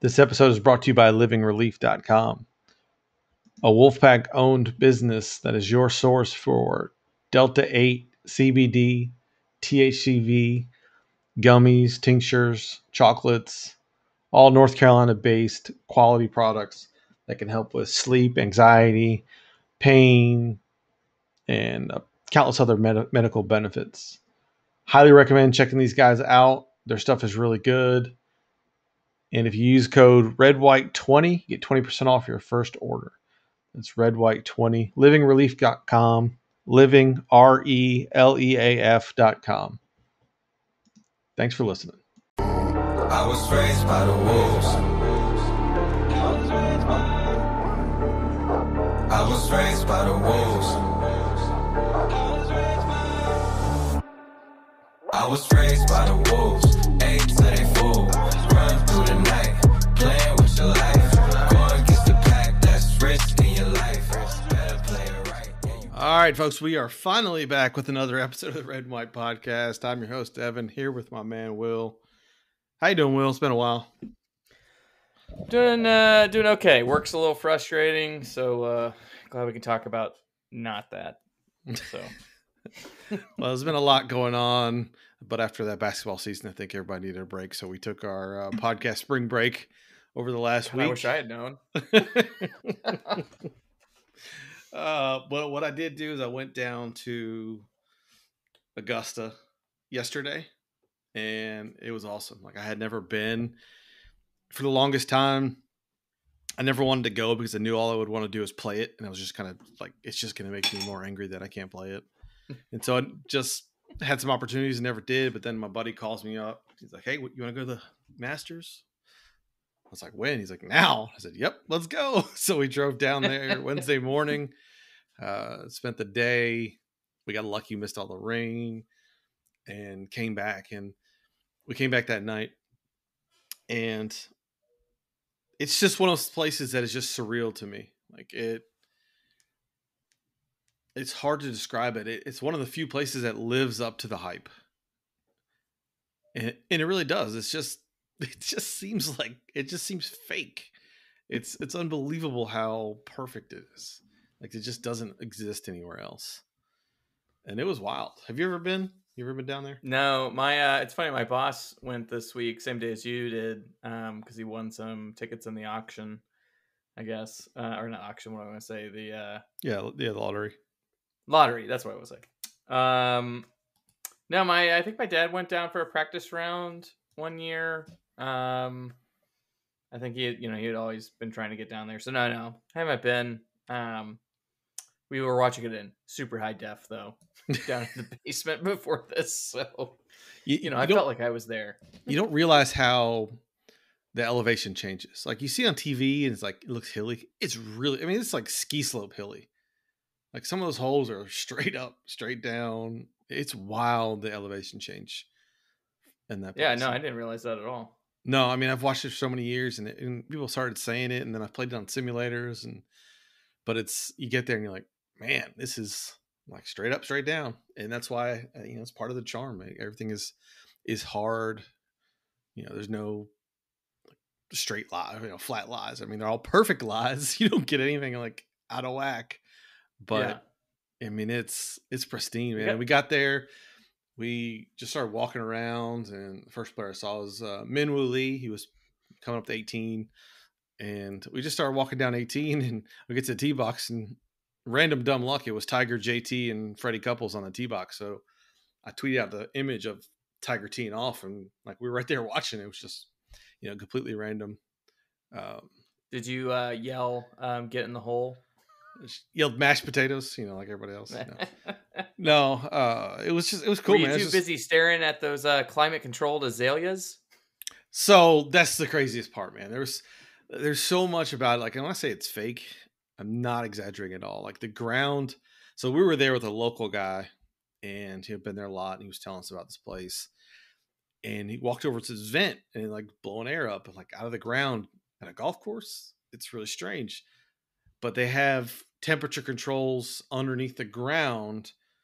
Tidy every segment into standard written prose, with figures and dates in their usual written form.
This episode is brought to you by livingrelief.com, a Wolfpack-owned business that is your source for Delta 8, CBD, THCV, gummies, tinctures, chocolates, all North Carolina-based quality products that can help with sleep, anxiety, pain, and countless other medical benefits. Highly recommend checking these guys out. Their stuff is really good. And if you use code REDWHITE20, you get 20% off your first order. That's REDWHITE20. Livingrelief.com. Living, RELEAF.com. Thanks for listening. I was raised by the wolves. I was raised by the wolves. I was raised by the wolves. Ain't till they fool. Run through the night, playing with your life. Going against the pack, that's risk in your life. Better play it right. All right, folks, we are finally back with another episode of the Red and White Podcast. I'm your host, Devin, here with my man, Will. How you doing, Will? It's been a while. Doing okay. Work's a little frustrating, so glad we can talk about not that. So, well, there's been a lot going on, but after that basketball season, I think everybody needed a break, so we took our podcast spring break over the last week. I wish I had known. But what I did do is I went down to Augusta yesterday, and it was awesome. Like, I had never been. For the longest time, I never wanted to go because I knew all I would want to do is play it. And I was just kind of like, it's just going to make me more angry that I can't play it. And so I just had some opportunities and never did. But then my buddy calls me up. He's like, hey, you want to go to the Masters? I was like, when? He's like, now. I said, yep, let's go. So we drove down there Wednesday morning, spent the day. We got lucky, missed all the rain, and came back. And we came back that night. And it's just one of those places that is just surreal to me. Like it's hard to describe it. It's one of the few places that lives up to the hype. And it really does. It just seems fake. It's unbelievable how perfect it is. Like, it just doesn't exist anywhere else. And it was wild. Have you ever been? You ever been down there? No, my it's funny. My boss went this week, same day as you did, because he won some tickets in the auction, I guess, or not auction. What am I going to say? The the lottery. Lottery. That's what it was like. No, I think my dad went down for a practice round one year. I think he had always been trying to get down there. So no, I haven't been. We were watching it in super high def, though, down in the basement before this. So, I felt like I was there. You don't realize how the elevation changes. Like, you see on TV and it's like, it looks hilly. It's really, it's like ski slope hilly. Like, some of those holes are straight up, straight down. It's wild, the elevation change in that place. Yeah, no, I didn't realize that at all. No, I've watched it for so many years and people started saying it, and then I've played it on simulators, but you get there and you're like, man, this is like straight up, straight down. And that's why, it's part of the charm. Everything is hard. There's no straight lie, flat lies. They're all perfect lies. You don't get anything like out of whack, but yeah. It's pristine, man. Yeah. We got there, we just started walking around, and the first player I saw was Minwoo Lee. He was coming up to 18, and we just started walking down 18, and we get to the tee box, and random dumb luck, it was Tiger, JT, and Freddie Couples on the tee box. So I tweeted out the image of Tiger teeing off, and like, we were right there watching. It was just, completely random. Did you yell, get in the hole? Yelled mashed potatoes, like everybody else. No, it was cool. Were you man. too busy staring at those climate controlled azaleas? So that's the craziest part, man. There's so much about it. Like, when I say it's fake, I'm not exaggerating at all. Like, the ground. So we were there with a local guy, and he had been there a lot, and he was telling us about this place. And he walked over to this vent and like blowing air up and like out of the ground at a golf course. It's really strange. But they have temperature controls underneath the ground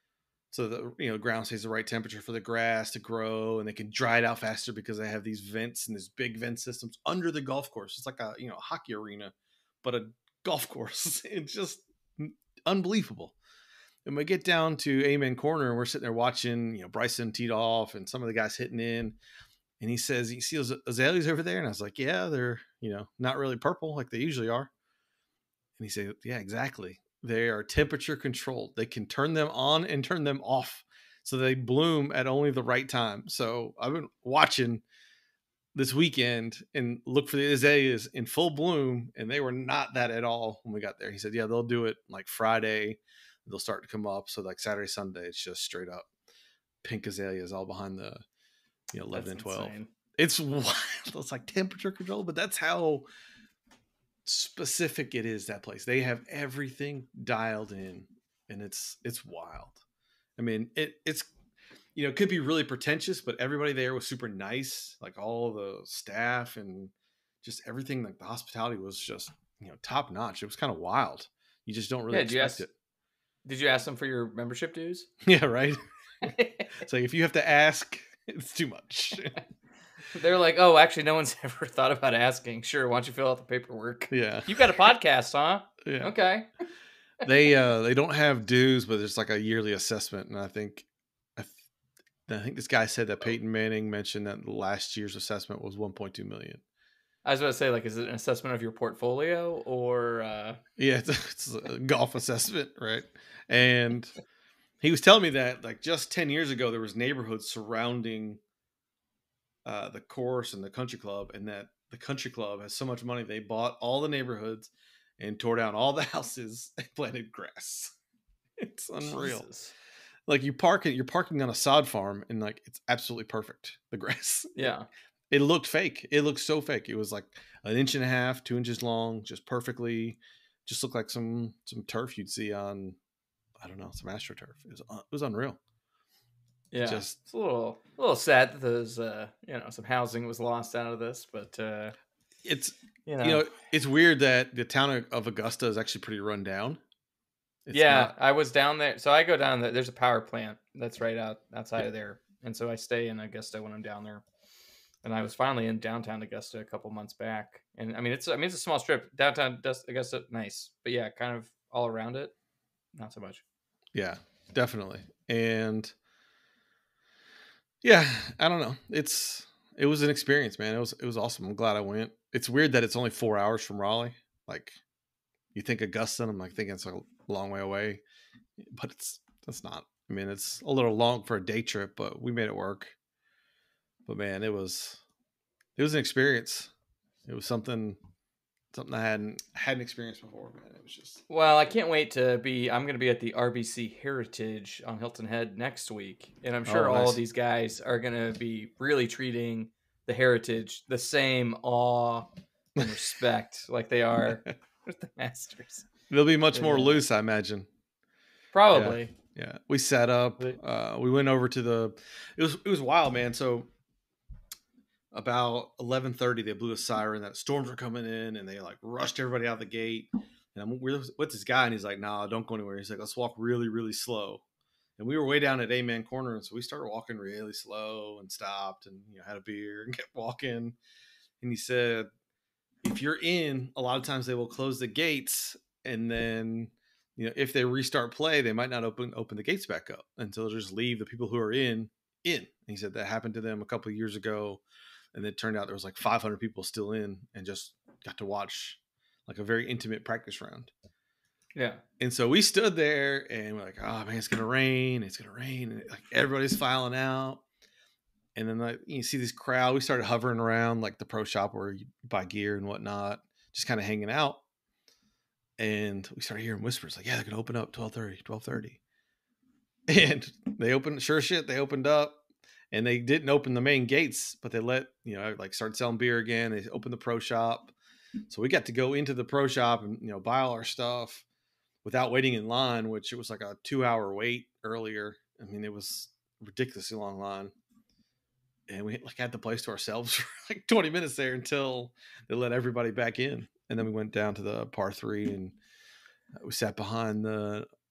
so the ground stays the right temperature for the grass to grow, and they can dry it out faster because they have these vents and these big vent systems under the golf course. It's like a hockey arena, but a golf course. It's just unbelievable. And we get down to Amen Corner, and we're sitting there watching, Bryson teed off and some of the guys hitting in. And he says, "You see those azaleas over there?" And I was like, "Yeah, they're, not really purple like they usually are." And he said, "Yeah, exactly. They are temperature controlled. They can turn them on and turn them off. So they bloom at only the right time." So I've been watching this weekend and look for the azaleas in full bloom, and they were not that at all when we got there. He said, "Yeah, they'll do it like Friday. They'll start to come up. So like Saturday, Sunday, it's just straight up pink azaleas all behind the 11 and 12. Insane. It's wild. It's like temperature control, but that's how specific it is, that place. They have everything dialed in, and it's wild. I mean, it's it could be really pretentious, but everybody there was super nice. Like all the staff and just everything. Like the hospitality was just top notch. It was kind of wild. You just don't really expect it. Did you ask them for your membership dues? Yeah, right. It's like if you have to ask, it's too much. They're like, "Oh, actually, no one's ever thought about asking. Sure, why don't you fill out the paperwork?" Yeah. You've got a podcast, huh? Yeah. Okay. They don't have dues, but it's like a yearly assessment, and I think this guy said that Peyton Manning mentioned that last year's assessment was $1.2 million. I was about to say, like, is it an assessment of your portfolio or? Yeah, it's a golf assessment, right? And he was telling me that like just 10 years ago, there was neighborhoods surrounding the course and the country club, and that the country club has so much money they bought all the neighborhoods and tore down all the houses and planted grass. It's unreal. Jesus. Like you're parking on a sod farm, and like it's absolutely perfect. The grass. Yeah. It looked fake. It looked so fake. It was like 1.5 inches, 2 inches long, just perfectly. Just looked like some turf you'd see on, I don't know, some AstroTurf. It was unreal. Yeah, it's a little sad that there's some housing was lost out of this, but it's it's weird that the town of Augusta is actually pretty run down. I was down there, so I go down there. There's a power plant that's right outside of there, and so I stay in Augusta when I'm down there. And I was finally in downtown Augusta a couple months back, and it's a small strip. Downtown Augusta, nice, but yeah, kind of all around it, not so much. Yeah, definitely, and. Yeah, I don't know. It was an experience, man. It was awesome. I'm glad I went. It's weird that it's only 4 hours from Raleigh. Like you think Augusta, I'm like thinking it's a long way away, but that's not. I mean, it's a little long for a day trip, but we made it work. But man, it was an experience. It was something I hadn't experienced before, man. It was just. Well, I can't wait to be. I'm going to be at the RBC Heritage on Hilton Head next week, and I'm sure all of these guys are going to be really treating the Heritage the same awe and respect like they are with the Masters. They'll be much more loose, I imagine. Probably. Yeah. We sat up. We went over to it was wild, man. So about 11:30, they blew a siren that storms were coming in, and they like rushed everybody out the gate. And we're with this guy, and he's like, "Nah, don't go anywhere." He's like, "Let's walk really, really slow." And we were way down at Amen Corner, and so we started walking really slow and stopped and had a beer and kept walking. And he said, "If you're in, a lot of times they will close the gates, and then if they restart play, they might not open the gates back up, and so they'll just leave the people who are in." And he said that happened to them a couple of years ago. And it turned out there was like 500 people still in and just got to watch like a very intimate practice round. Yeah. And so we stood there and we're like, "Oh man, it's going to rain. It's going to rain." And like everybody's filing out. And then like, you see this crowd, we started hovering around like the pro shop where you buy gear and whatnot, just kind of hanging out. And we started hearing whispers like, "Yeah, they're going to open up 12:30. And they opened, sure shit, they opened up. And they didn't open the main gates, but they let, like start selling beer again. They opened the pro shop. So we got to go into the pro shop and, buy all our stuff without waiting in line, which it was like a 2-hour wait earlier. I mean, it was a ridiculously long line. And we like had the place to ourselves for like 20 minutes there until they let everybody back in. And then we went down to the par 3 and we sat behind the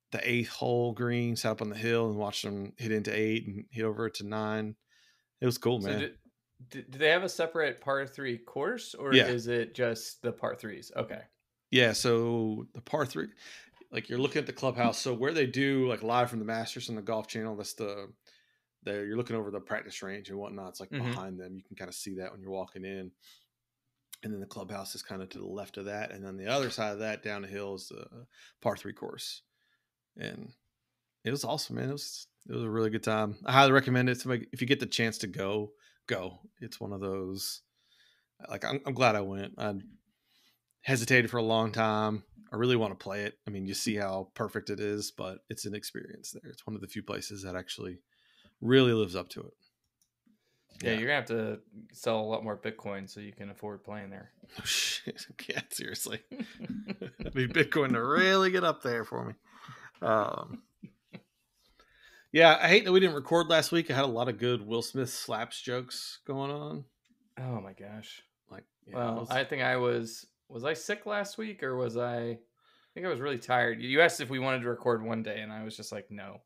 the 8th hole green, sat up on the hill and watched them hit into 8 and hit over to 9. It was cool, So man. do they have a separate par 3 course, or Yeah. is it just the par 3s? Okay. Yeah, so the par 3, like you're looking at the clubhouse. So where they do like live from the Masters on the Golf Channel, that's you're looking over the practice range and whatnot. It's like behind them. You can kind of see that when you're walking in. And then the clubhouse is kind of to the left of that. And then the other side of that down the hill is the par 3 course. And it was awesome, man. It was a really good time. I highly recommend it. If you get the chance to go. It's one of those, like, I'm glad I went. I hesitated for a long time. I really want to play it. I mean, you see how perfect it is, but it's an experience there. It's one of the few places that actually really lives up to it. Yeah, you're going to have to sell a lot more Bitcoin so you can afford playing there. Oh, shit. Yeah, seriously. I need Bitcoin to really get up there for me. Yeah, I hate that we didn't record last week. I had a lot of good Will Smith slaps jokes going on. Oh my gosh. Like, yeah, well, I think I was I sick last week, or I think I was really tired. You asked if we wanted to record one day, and I was just like, no.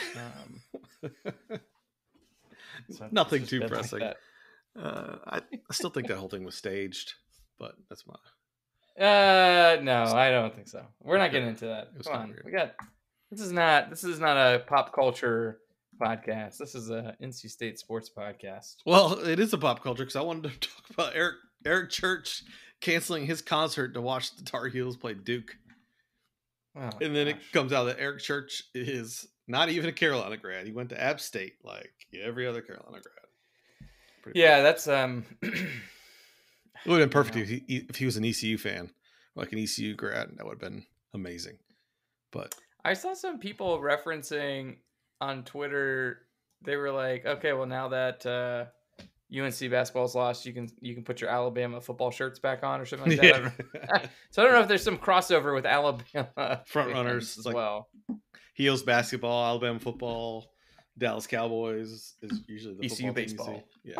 So nothing too pressing. Like I still think that whole thing was staged, but that's my. No, I don't think so. We're not getting into that. Come on, weird. This is not a pop culture podcast. This is a NC State sports podcast. Well, it is a pop culture because I wanted to talk about Eric Church canceling his concert to watch the Tar Heels play Duke. Oh, and then it comes out that Eric Church is not even a Carolina grad. He went to App State like every other Carolina grad. Yeah, that's It would have been perfect if he was an ECU fan, like an ECU grad. That would have been amazing. But I saw some people referencing on Twitter. They were like, "Okay, well now that UNC basketball's lost, you can put your Alabama football shirts back on or something like that." Yeah. So I don't know if there's some crossover with Alabama front runners as well. Heels basketball, Alabama football, Dallas Cowboys is usually the ECU baseball. Yeah.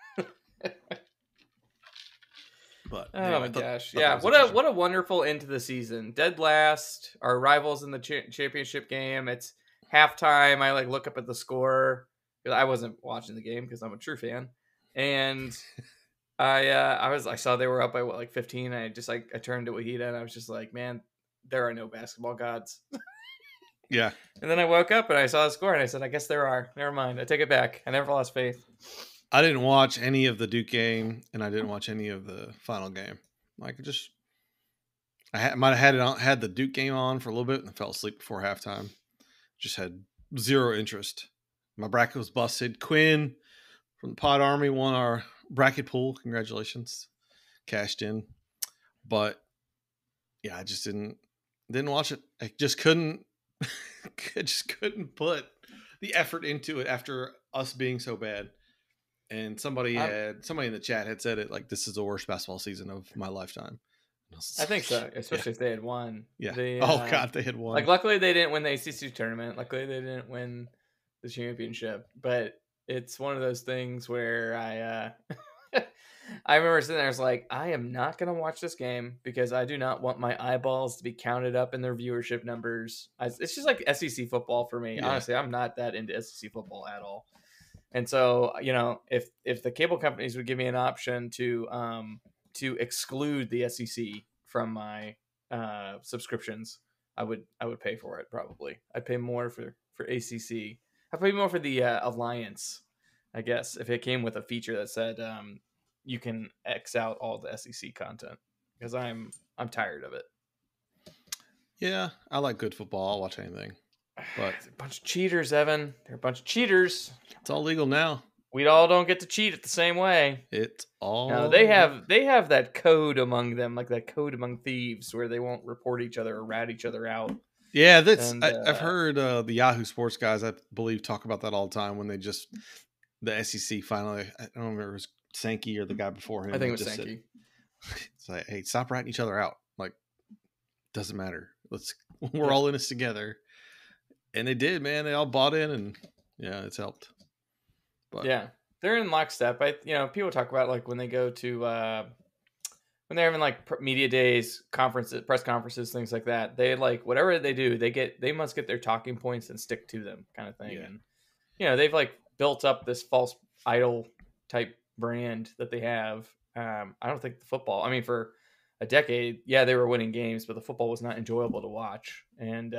But oh my gosh, yeah! What a wonderful end to the season. Dead last, our rivals in the championship game. It's halftime. I look up at the score because I wasn't watching the game because I'm a true fan, and I saw they were up by 15. And I turned to Wahida and I was just like, man, there are no basketball gods. Yeah. And then I woke up and I saw the score and I said, I guess there are. Never mind. I take it back. I never lost faith. I didn't watch any of the Duke game, and I didn't watch any of the final game. I might have had the Duke game on for a little bit and fell asleep before halftime. Just had zero interest. My bracket was busted. Quinn from the Pod Army won our bracket pool. Congratulations, cashed in. But yeah, I just didn't watch it. I just couldn't. I just couldn't put the effort into it after us being so bad. And somebody in the chat had said it like, this is the worst basketball season of my lifetime. I think so, especially if they had won. Yeah. God, they had won. Luckily they didn't win the ACC tournament. Luckily they didn't win the championship. But it's one of those things where I remember sitting there, I was like, I am not going to watch this game because I do not want my eyeballs to be counted up in their viewership numbers. It's just like SEC football for me. Yeah. Honestly, I'm not that into SEC football at all. And so, if the cable companies would give me an option to exclude the SEC from my subscriptions, I would pay for it. Probably, I'd pay more for ACC. I'd pay more for the Alliance, I guess, if it came with a feature that said you can X out all the SEC content, because I'm tired of it. Yeah, I like good football. I'll watch anything. But a bunch of cheaters, Evan. They're a bunch of cheaters. It's all legal now. We all don't get to cheat it the same way. It's all. No, they have that code among them, like that code among thieves, where they won't report each other or rat each other out. Yeah, I've heard the Yahoo Sports guys, I believe, talk about that all the time when the SEC finally. I don't remember if it was Sankey or the guy before him. I think it was Sankey. It's like, hey, stop ratting each other out. Like, doesn't matter. We're all in this together. And they did, man. They all bought in, and yeah, it's helped. But yeah, they're in lockstep. People talk about like when they go to when they're having like media days, conferences, press conferences, things like that, they like whatever they do, they must get their talking points and stick to them, kind of thing. Yeah. And they've like built up this false idol type brand that they have. I don't think the football. I mean, for a decade, yeah, they were winning games, but the football was not enjoyable to watch. And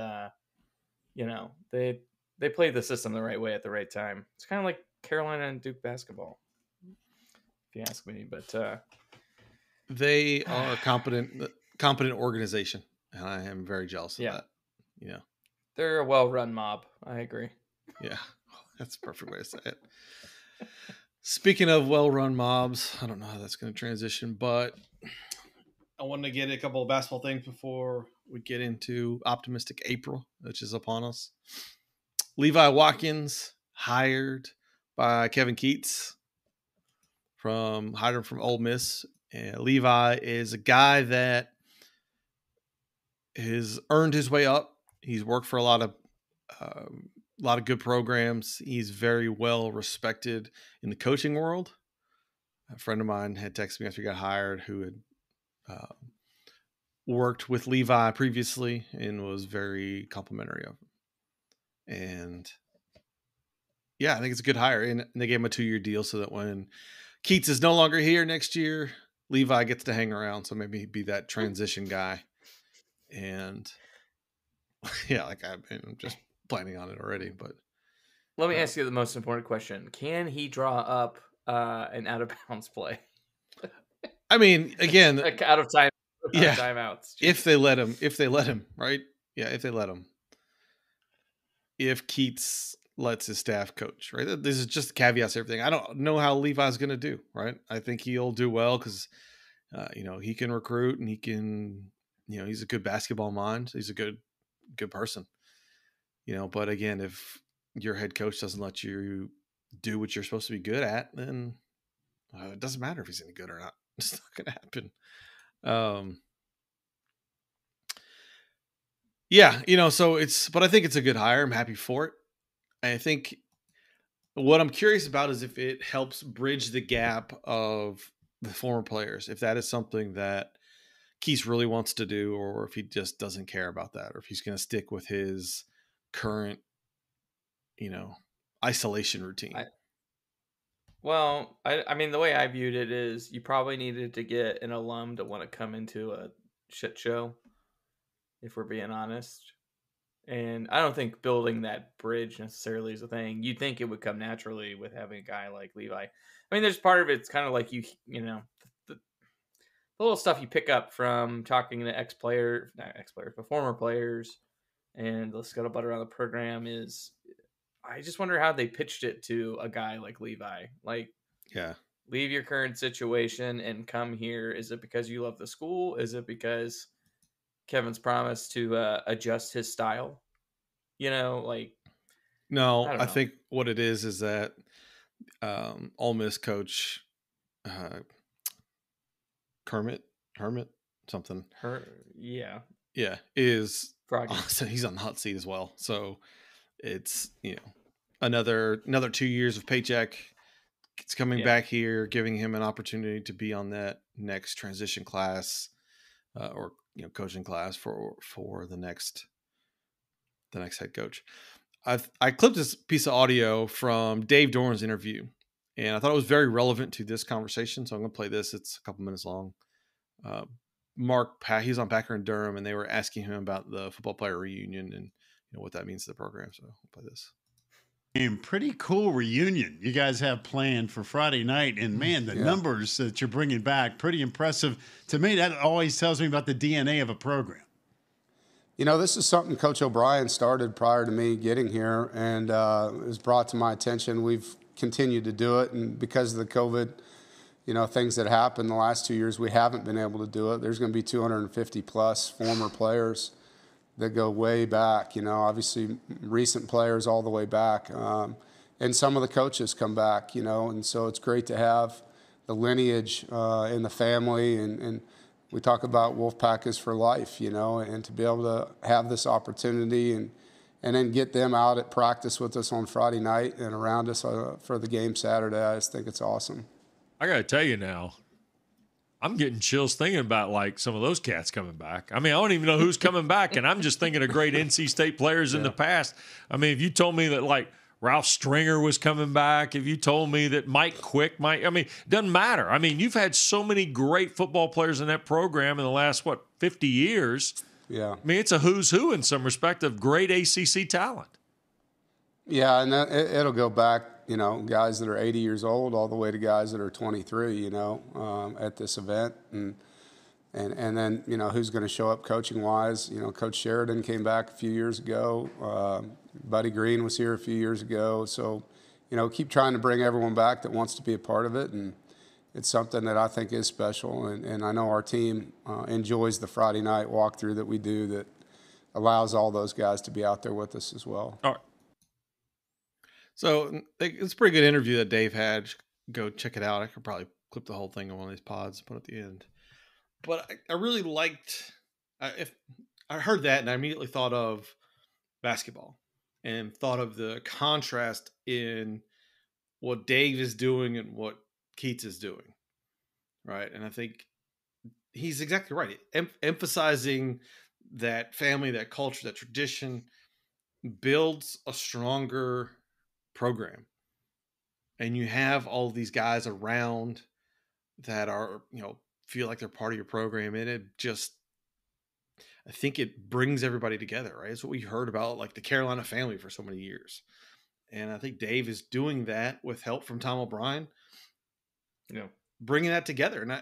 they played the system the right way at the right time. It's kind of like Carolina and Duke basketball, if you ask me. But they are a competent organization, and I am very jealous of that. They're a well-run mob. I agree. Yeah, that's a perfect way to say it. Speaking of well-run mobs, I don't know how that's going to transition, but I wanted to get a couple of basketball things before we get into optimistic April, which is upon us. Levi Watkins hired by Kevin Keats hired him from Ole Miss. And Levi is a guy that has earned his way up. He's worked for a lot of good programs. He's very well respected in the coaching world. A friend of mine had texted me after he got hired, who had worked with Levi previously and was very complimentary of him. And yeah, I think it's a good hire. And they gave him a 2-year deal so that when Keats is no longer here next year, Levi gets to hang around. So maybe he'd be that transition guy. And yeah, like I'm just planning on it already. But let me ask you the most important question: can he draw up an out of bounds play? I mean, again, like out of time, timeouts. If they let him, right? Yeah, if they let him. If Keats lets his staff coach, right? This is just caveats to everything. I don't know how Levi's going to do, right? I think he'll do well because, he can recruit and he can, he's a good basketball mind. He's a good person, but again, if your head coach doesn't let you do what you're supposed to be good at, then it doesn't matter if he's any good or not. It's not going to happen. But I think it's a good hire. I'm happy for it. I think what I'm curious about is if it helps bridge the gap of the former players, if that is something that Keith really wants to do, or if he just doesn't care about that, or if he's going to stick with his current, isolation routine. I mean, the way I viewed it is you probably needed to get an alum to want to come into a shit show, if we're being honest. And I don't think building that bridge necessarily is a thing. You'd think it would come naturally with having a guy like Levi. I mean, there's part of it's kind of like the little stuff you pick up from talking to but former players, and the scuttlebutt around the program is, I just wonder how they pitched it to a guy like Levi. Like, yeah, leave your current situation and come here. Is it because you love the school? Is it because Kevin's promised to adjust his style? No, I think what it is that Ole Miss coach Hermit something. Is he's on the hot seat as well. So it's another 2 years of paycheck. It's coming back here, giving him an opportunity to be on that next transition class, or coaching class for the next head coach. I clipped this piece of audio from Dave Doran's interview, and I thought it was very relevant to this conversation. So I'm going to play this. It's a couple minutes long. He's on Packer and Durham, and they were asking him about the football player reunion and what that means to the program. So I'll play this. Pretty cool reunion you guys have planned for Friday night, and man, the numbers that you're bringing back, pretty impressive to me. That always tells me about the DNA of a program. This is something Coach O'Brien started prior to me getting here, and it was brought to my attention. We've continued to do it, and because of the COVID, things that happened the last 2 years, we haven't been able to do it. There's going to be 250 plus former players that go way back, obviously recent players all the way back. And some of the coaches come back, and so it's great to have the lineage in the family. And we talk about Wolfpack is for life, and to be able to have this opportunity and then get them out at practice with us on Friday night and around us for the game Saturday, I just think it's awesome. I got to tell you now, I'm getting chills thinking about like some of those cats coming back. I mean, I don't even know who's coming back, and I'm just thinking of great NC State players in the past. I mean, if you told me that like Ralph Stringer was coming back, if you told me that Mike Quick might, I mean, it doesn't matter. I mean, you've had so many great football players in that program in the last, 50 years. Yeah. I mean, it's a who's who in some respect of great ACC talent. Yeah, and it'll go back, guys that are 80 years old all the way to guys that are 23, at this event. And then, who's going to show up coaching-wise. Coach Sheridan came back a few years ago. Buddy Green was here a few years ago. So, keep trying to bring everyone back that wants to be a part of it. And it's something that I think is special. And I know our team enjoys the Friday night walkthrough that we do that allows all those guys to be out there with us as well. All right. So it's a pretty good interview that Dave had. Go check it out. I could probably clip the whole thing on one of these pods and put it at the end. But I really liked, if I heard that and I immediately thought of basketball and thought of the contrast in what Dave is doing and what Keats is doing. Right. And I think he's exactly right. Emphasizing that family, that culture, that tradition builds a stronger program. And you have all of these guys around that are, feel like they're part of your program. And it just, I think it brings everybody together, right? It's what we heard about, like the Carolina family for so many years. And I think Dave is doing that with help from Tom O'Brien, bringing that together. And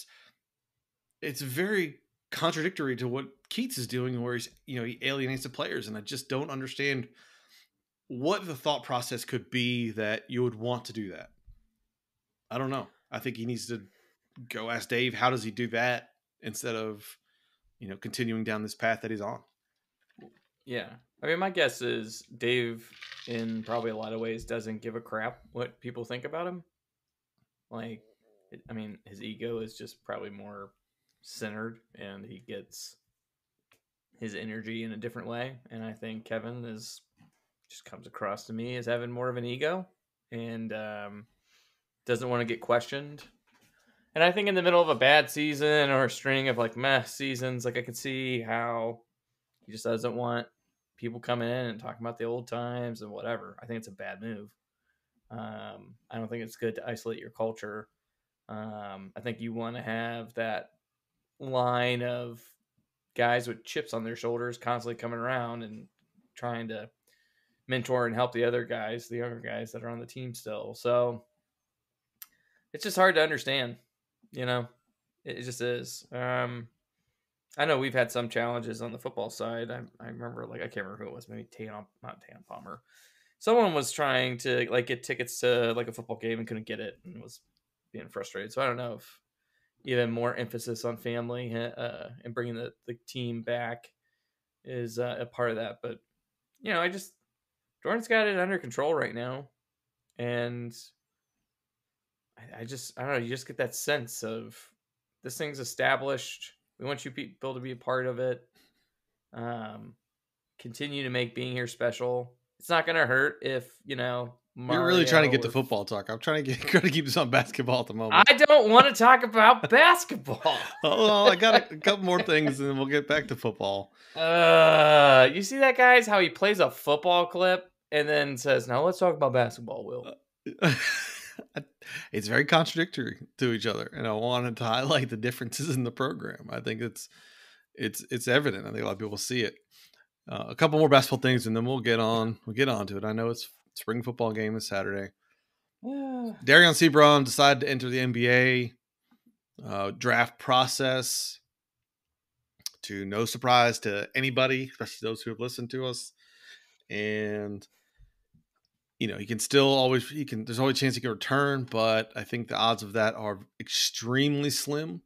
it's very contradictory to what Keats is doing, where he's, he alienates the players. And I just don't understand what the thought process could be that you would want to do that. I don't know. I think he needs to go ask Dave, how does he do that instead of, continuing down this path that he's on? Yeah. I mean, my guess is Dave, in probably a lot of ways, doesn't give a crap what people think about him. Like, I mean, his ego is just probably more centered and he gets his energy in a different way. And I think Kevin just comes across to me as having more of an ego and doesn't want to get questioned. And I think in the middle of a bad season or a string of like meh seasons, like I could see how he just doesn't want people coming in and talking about the old times and whatever. I think it's a bad move. I don't think it's good to isolate your culture. I think you want to have that line of guys with chips on their shoulders constantly coming around and trying to mentor and help the other guys, the younger guys that are on the team still. So it's just hard to understand, it just is. I know we've had some challenges on the football side. I remember, I can't remember who it was, maybe not Tan Palmer. Someone was trying to get tickets to a football game and couldn't get it and was being frustrated. So I don't know if even more emphasis on family and bringing the team back is a part of that. But, Jordan's got it under control right now. And I don't know, you just get that sense of this thing's established. We want you people to be a part of it. Continue to make being here special. It's not going to hurt if, You're really trying to get to football talk. I'm trying to keep this on basketball at the moment. I don't want to talk about basketball. Oh, I got a couple more things and then we'll get back to football. You see that, guys? How he plays a football clip and then says, "Now let's talk about basketball." Will. It's very contradictory to each other, and I wanted to highlight the differences in the program. I think it's evident. I think a lot of people see it. A couple more basketball things, and then we'll get on to it. I know it's spring football game this Saturday. Darion Seabron decided to enter the NBA draft process, to no surprise to anybody, especially those who have listened to us. And he can still there's always a chance he can return, but I think the odds of that are extremely slim.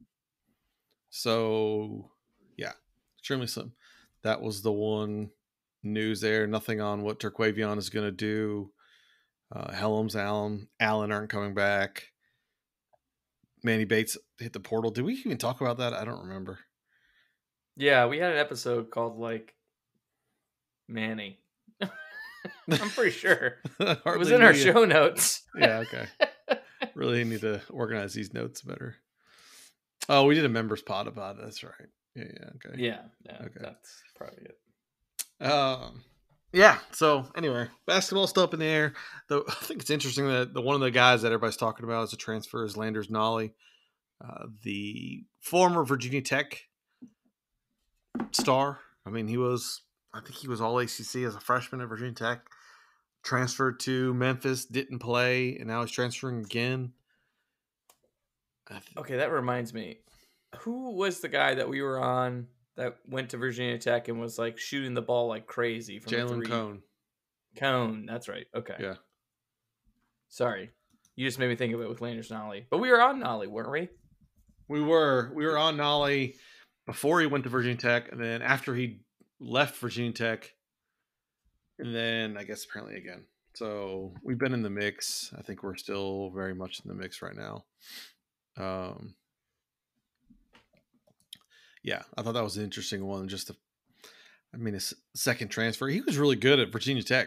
So yeah, extremely slim. That was the one news there. Nothing on what Terquavion is going to do. Helms, Allen aren't coming back. Manny Bates hit the portal. Did we even talk about that? I don't remember. Yeah, we had an episode called Manny. I'm pretty sure. It was in our show notes. Yeah, okay. Really need to organize these notes better. Oh, we did a members pod about it. That's right. Yeah. Okay. Yeah, Okay. that's probably it. Yeah. So anyway, basketball still up in the air. Though I think it's interesting that one of the guys that everybody's talking about as a transfer is Landers Nolly, the former Virginia Tech star. I mean, I think he was all ACC as a freshman at Virginia Tech. Transferred to Memphis, didn't play, and now he's transferring again. Okay, that reminds me. Who was the guy that we were on that went to Virginia Tech and was like shooting the ball like crazy from Jalen three? Cone. Cone, that's right. Okay. Yeah. Sorry. You just made me think of it with Landers Nolly. But we were on Nolly, weren't we? We were on Nolly before he went to Virginia Tech, and then after he left Virginia Tech, and then I guess apparently again. So we've been in the mix. I think we're still very much in the mix right now. Yeah, I thought that was an interesting one. His second transfer. He was really good at Virginia Tech.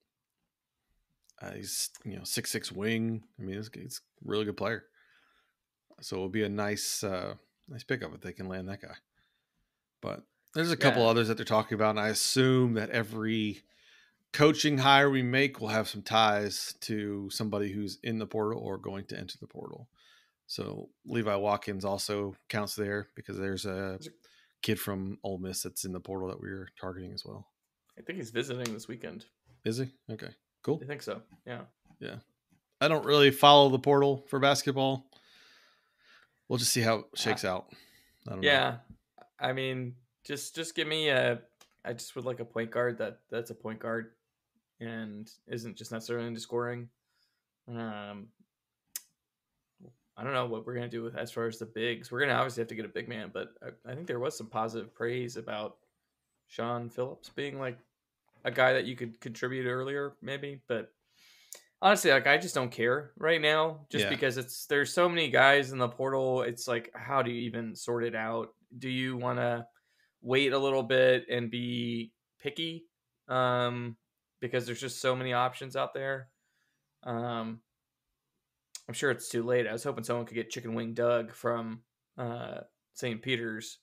He's 6'6" wing. I mean, he's a really good player. So it'll be a nice pickup if they can land that guy. But there's a couple others that they're talking about, and I assume that every coaching hire we make will have some ties to somebody who's in the portal or going to enter the portal. So Levi Watkins also counts there because there's a kid from Ole Miss that's in the portal that we were targeting as well. I think he's visiting this weekend. Is he? Okay, cool. I think so. Yeah. Yeah. I don't really follow the portal for basketball. We'll just see how it shakes out. I don't know. I mean, just give me I just would like a point guard that's a point guard and isn't just necessarily into scoring. I don't know what we're going to do with as far as the bigs. We're going to obviously have to get a big man, but I think there was some positive praise about Sean Phillips being like a guy that you could contribute earlier maybe. But honestly, like I just don't care right now just because there's so many guys in the portal. It's like, how do you even sort it out? Do you want to wait a little bit and be picky? Because there's just so many options out there. I'm sure it's too late. I was hoping someone could get Chicken Wing Doug from St. Peter's.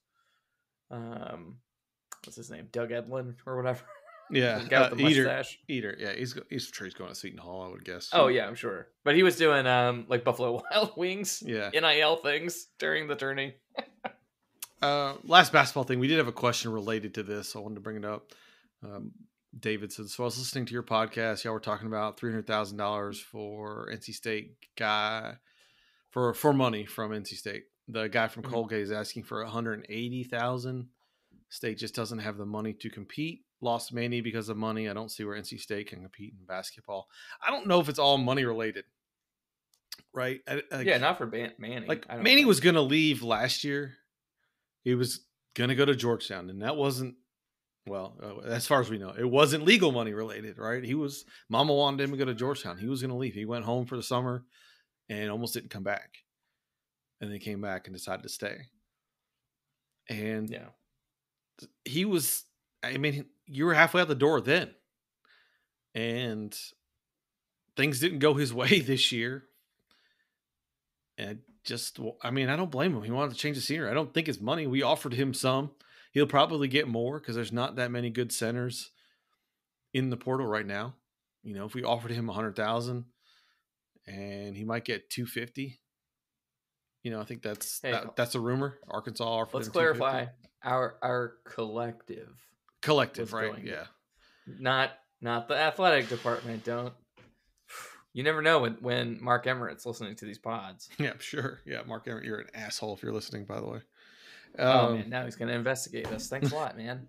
What's his name? Doug Edlin or whatever. Yeah, the guy with the mustache. Eater. Yeah, he's sure he's going to Seton Hall, I would guess. Oh yeah, I'm sure. But he was doing like Buffalo Wild Wings, NIL things during the tourney. Last basketball thing, we did have a question related to this. So I wanted to bring it up. David said, so I was listening to your podcast. Y'all were talking about $300,000 for NC State guy for money from NC State. The guy from Colgate is asking for $180,000. State just doesn't have the money to compete. Lost Manny because of money. I don't see where NC State can compete in basketball. I don't know if it's all money related, right? Not for Manny. Like Manny was going to leave last year. He was going to go to Georgetown, and that wasn't. Well, as far as we know, it wasn't legal money related, right? Mama wanted him to go to Georgetown. He was going to leave. He went home for the summer and almost didn't come back. And then came back and decided to stay. And he was, you were halfway out the door then. And things didn't go his way this year. And I don't blame him. He wanted to change the scenery. I don't think it's money. We offered him some. He'll probably get more because there's not that many good centers in the portal right now. If we offered him $100,000 and he might get $250, I think that's a rumor. Arkansas offered. Let's clarify our collective, right? Yeah, not the athletic department. Don't. You never know when Mark Emmert's listening to these pods. Yeah, sure. Yeah, Mark Emmert, you're an asshole if you're listening, by the way. Oh man, now he's going to investigate us. Thanks a lot, man.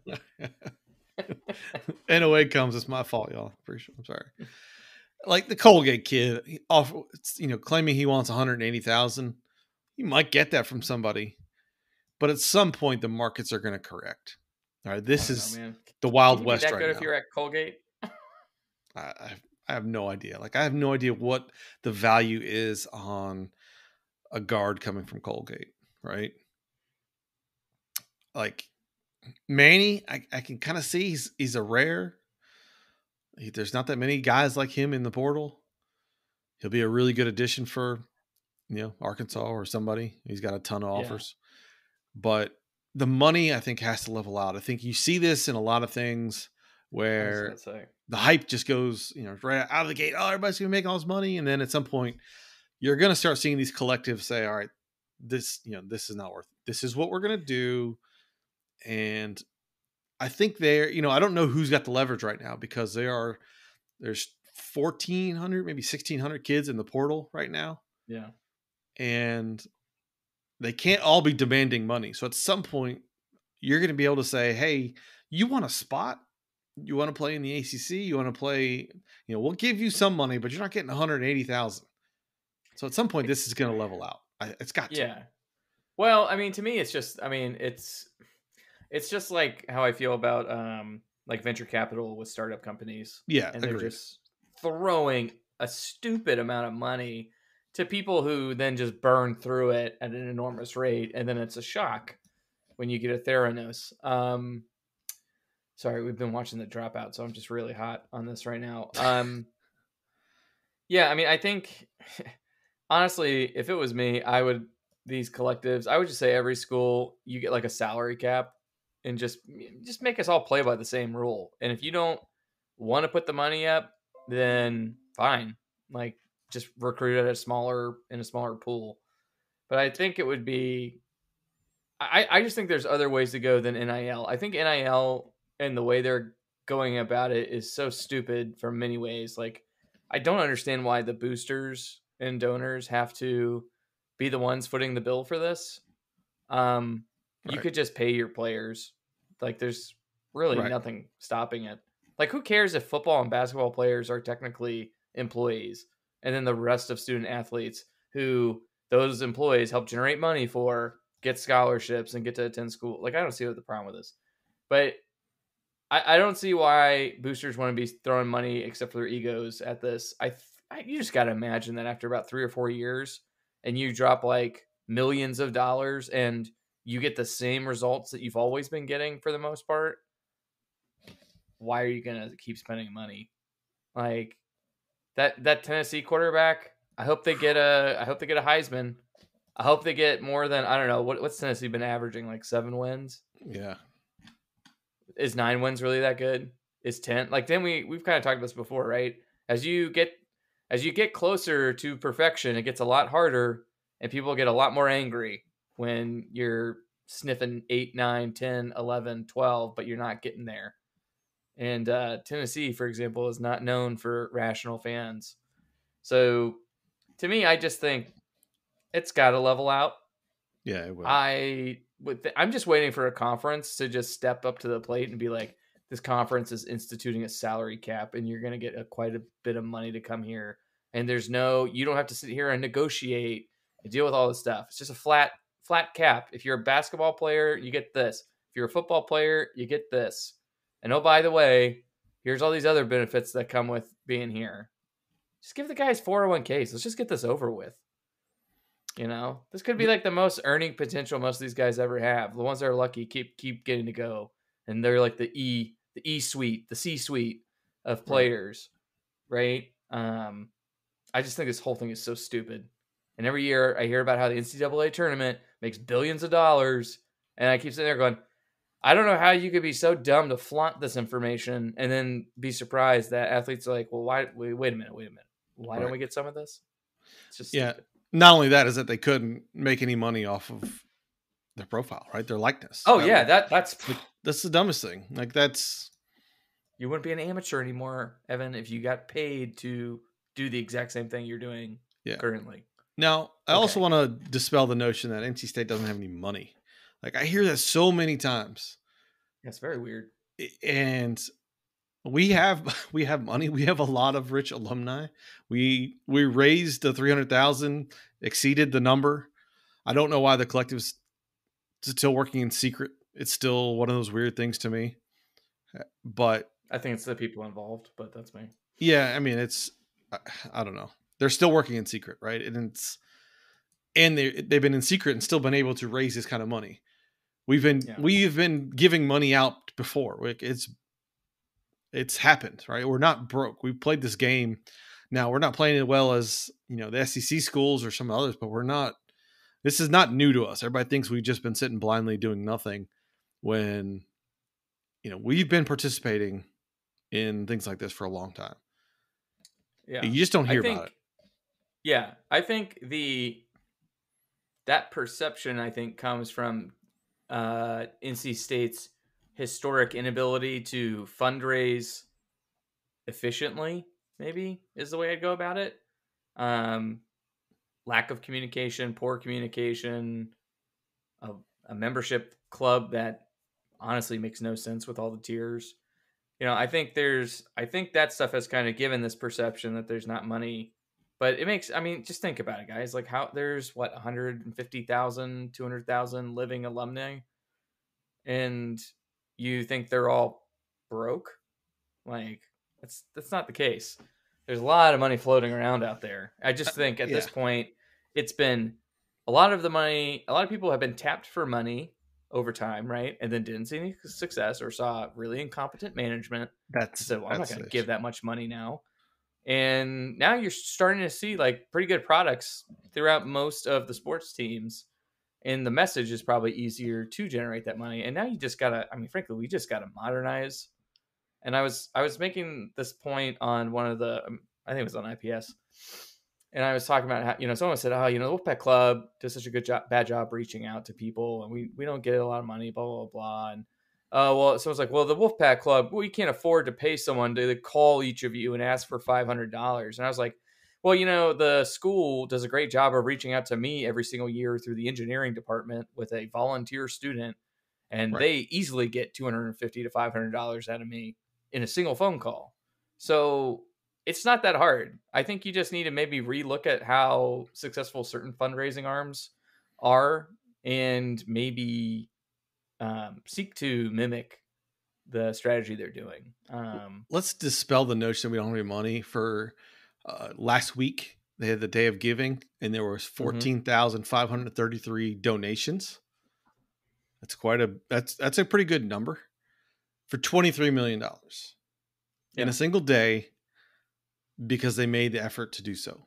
NOA comes, it's my fault, y'all. Pretty sure. I'm sorry. Like the Colgate kid, claiming he wants $180,000. You might get that from somebody, but at some point the markets are going to correct. All right, this is the Wild West right now. If you're at Colgate, I have no idea. Like I have no idea what the value is on a guard coming from Colgate, right? Like Manny, I can kind of see he's a rare. There's not that many guys like him in the portal. He'll be a really good addition for, Arkansas or somebody. He's got a ton of Yeah. offers. But the money, I think, has to level out. I think you see this in a lot of things where Let's say. the hype just goes, right out of the gate. Oh, everybody's going to make all this money. And then at some point, you're going to start seeing these collectives say, all right, this is not worth it. This is what we're going to do. And I think I don't know who's got the leverage right now because there's 1,400, maybe 1,600 kids in the portal right now. Yeah. And they can't all be demanding money. So at some point, you're going to be able to say, hey, you want a spot? You want to play in the ACC? You want to play, we'll give you some money, but you're not getting 180,000. So at some point, this is going to level out. It's got to. Yeah. Well, I mean, to me, it's just like how I feel about like venture capital with startup companies. Yeah. And they're just throwing a stupid amount of money to people who then just burn through it at an enormous rate. And then it's a shock when you get a Theranos. Sorry, we've been watching The Dropout, so I'm just really hot on this right now. Yeah, I mean, I think, honestly, if it was me, these collectives, I would just say every school, you get like a salary cap and just make us all play by the same rule. And if you don't want to put the money up, then fine. Like, just recruit in a smaller pool. But I think it would be, I just think there's other ways to go than NIL. I think NIL and the way they're going about it is so stupid for many ways. Like, I don't understand why the boosters and donors have to be the ones footing the bill for this. You could just pay your players. Like, there's really nothing stopping it. Like, who cares if football and basketball players are technically employees? And then the rest of student athletes who those employees help generate money for, get scholarships and get to attend school. Like, I don't see what the problem with this. But I don't see why boosters want to be throwing money except for their egos at this. You just got to imagine that after about 3 or 4 years and you drop like millions of dollars and you get the same results that you've always been getting for the most part, why are you going to keep spending money? Like, that Tennessee quarterback, I hope they get a Heisman. I hope they get more than, I don't know, what's Tennessee been averaging, like 7 wins? Yeah. Is 9 wins really that good? Is 10? Like, then we've kind of talked about this before, right? As you get closer to perfection, it gets a lot harder and people get a lot more angry when you're sniffing 8, 9, 10, 11, 12, but you're not getting there. And Tennessee, for example, is not known for rational fans. So to me, I just think it's got to level out. Yeah, it will. I'm just waiting for a conference to just step up to the plate and be like, this conference is instituting a salary cap and you're going to get quite a bit of money to come here. And you don't have to sit here and negotiate and deal with all this stuff. It's just a flat cap. If you're a basketball player, you get this. If you're a football player, you get this. And oh, by the way, here's all these other benefits that come with being here. Just give the guys 401ks. Let's just get this over with. This could be like the most earning potential most of these guys ever have. The ones that are lucky keep getting to go. And they're like the E suite, the C suite of players. Right? I just think this whole thing is so stupid. And every year I hear about how the NCAA tournament makes billions of dollars. And I keep sitting there going, I don't know how you could be so dumb to flaunt this information and then be surprised that athletes are like, well, wait a minute. Why don't we get some of this? It's just stupid. Not only that is that they couldn't make any money off of their profile, right? Their likeness. Oh, that's the dumbest thing. Like, you wouldn't be an amateur anymore, Evan, if you got paid to do the exact same thing you're doing currently. Now, I also want to dispel the notion that NC State doesn't have any money. Like, I hear that so many times. That's very weird. And we have money. We have a lot of rich alumni. We raised the 300,000, exceeded the number. I don't know why the collective's still working in secret. It's still one of those weird things to me. But I think it's the people involved, but that's me. Yeah, I mean, I don't know. They're still working in secret, right? And they've been in secret and still been able to raise this kind of money. We've been giving money out before. Like, it's happened, right? We're not broke. We've played this game. Now we're not playing it well as the SEC schools or some others, but we're not. This is not new to us. Everybody thinks we've just been sitting blindly doing nothing when, we've been participating in things like this for a long time. Yeah. You just don't hear about it. Yeah. I think that perception, I think, comes from NC State's historic inability to fundraise efficiently, maybe is the way I'd go about it. Lack of communication, poor communication, a membership club that honestly makes no sense with all the tiers. I think that stuff has kind of given this perception that there's not money, but just think about it, guys. Like, how there's 150,000, 200,000 living alumni, and you think they're all broke? Like, that's not the case. There's a lot of money floating around out there. I just think at this point, it's been a lot of the money. A lot of people have been tapped for money over time, right? And then didn't see any success or saw really incompetent management. So I'm not going to give that much money now. And now you're starting to see like pretty good products throughout most of the sports teams. And the message is probably easier to generate that money. And now you just gotta, frankly, we just gotta modernize. And I was making this point on one of the, I think it was on IPS. And I was talking about how, someone said, the Wolfpack Club does such a bad job reaching out to people, and we don't get a lot of money, blah, blah, blah. And someone's like, well, the Wolfpack Club, we can't afford to pay someone to call each of you and ask for $500. And I was like, well, the school does a great job of reaching out to me every single year through the engineering department with a volunteer student, and they easily get $250 to $500 out of me in a single phone call. So it's not that hard. I think you just need to maybe relook at how successful certain fundraising arms are and maybe seek to mimic the strategy they're doing. Let's dispel the notion that we don't have any money. For last week, they had the Day of Giving, and there was 14,533 donations. That's a pretty good number for $23 million in a single day, because they made the effort to do so.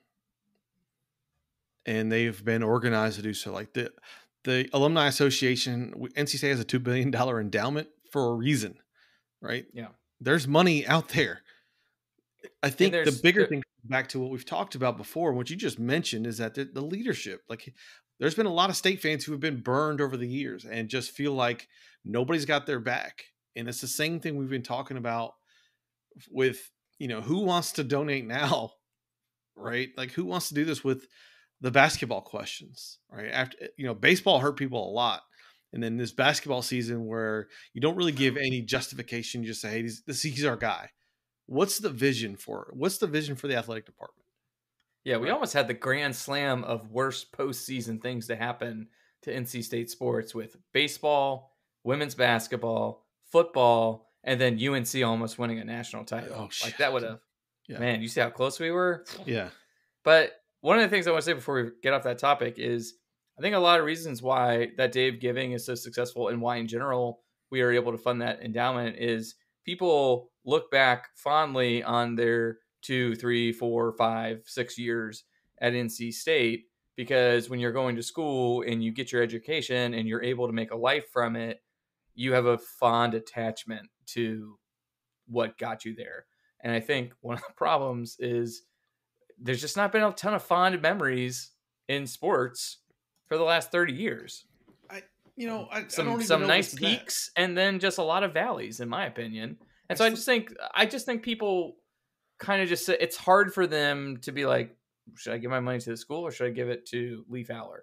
And they've been organized to do so. Like the Alumni Association, NC State has a $2 billion endowment for a reason, right? Yeah. There's money out there. I think the bigger thing, back to what we've talked about before, what you just mentioned, is that the leadership, like there's been a lot of State fans who have been burned over the years and just feel like nobody's got their back. And it's the same thing we've been talking about with, who wants to donate now, right? Like, who wants to do this with the basketball questions, right? After, baseball hurt people a lot. And then this basketball season where you don't really give any justification, you just say, hey, he's our guy. What's the vision for it? What's the vision for the athletic department? Yeah, we almost had the grand slam of worst postseason things to happen to NC State sports with baseball, women's basketball, football, and then UNC almost winning a national title. Oh, like that would have, man, you see how close we were? Yeah. But one of the things I want to say before we get off that topic is I think a lot of reasons why that Day of Giving is so successful and why in general we are able to fund that endowment is people look back fondly on their 2, 3, 4, 5, 6 years at NC State, because when you're going to school and you get your education and you're able to make a life from it, you have a fond attachment to what got you there. And I think one of the problems is there's just not been a ton of fond memories in sports for the last 30 years. Some nice peaks and then just a lot of valleys, in my opinion. And so I just think people kind of just say it's hard for them to be like, should I give my money to the school or should I give it to Lee Fowler?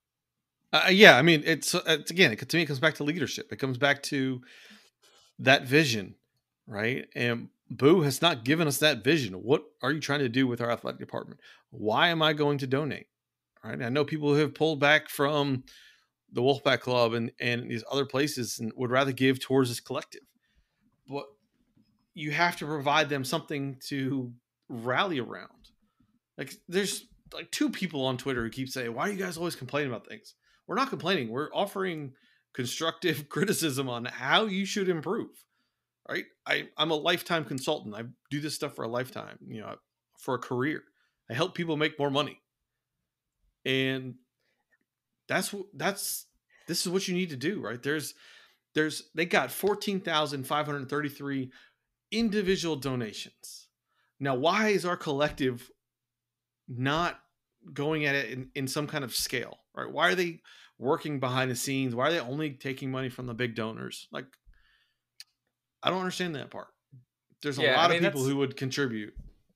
It's again, to me, it comes back to leadership. It comes back to that vision, right? And Boo has not given us that vision. What are you trying to do with our athletic department? Why am I going to donate? Right? I know people who have pulled back from the Wolfpack Club and these other places and would rather give towards this collective. But you have to provide them something to rally around. Like, there's like 2 people on Twitter who keep saying, why are you guys always complaining about things? We're not complaining. We're offering constructive criticism on how you should improve. Right? I'm a lifetime consultant. I do this stuff for a lifetime, for a career. I help people make more money. And this is what you need to do, right? They got 14,533 individual donations. Now, why is our collective not going at it in some kind of scale, right? Why are they working behind the scenes? Why are they only taking money from the big donors? Like, I don't understand that part. There's a lot of people who would contribute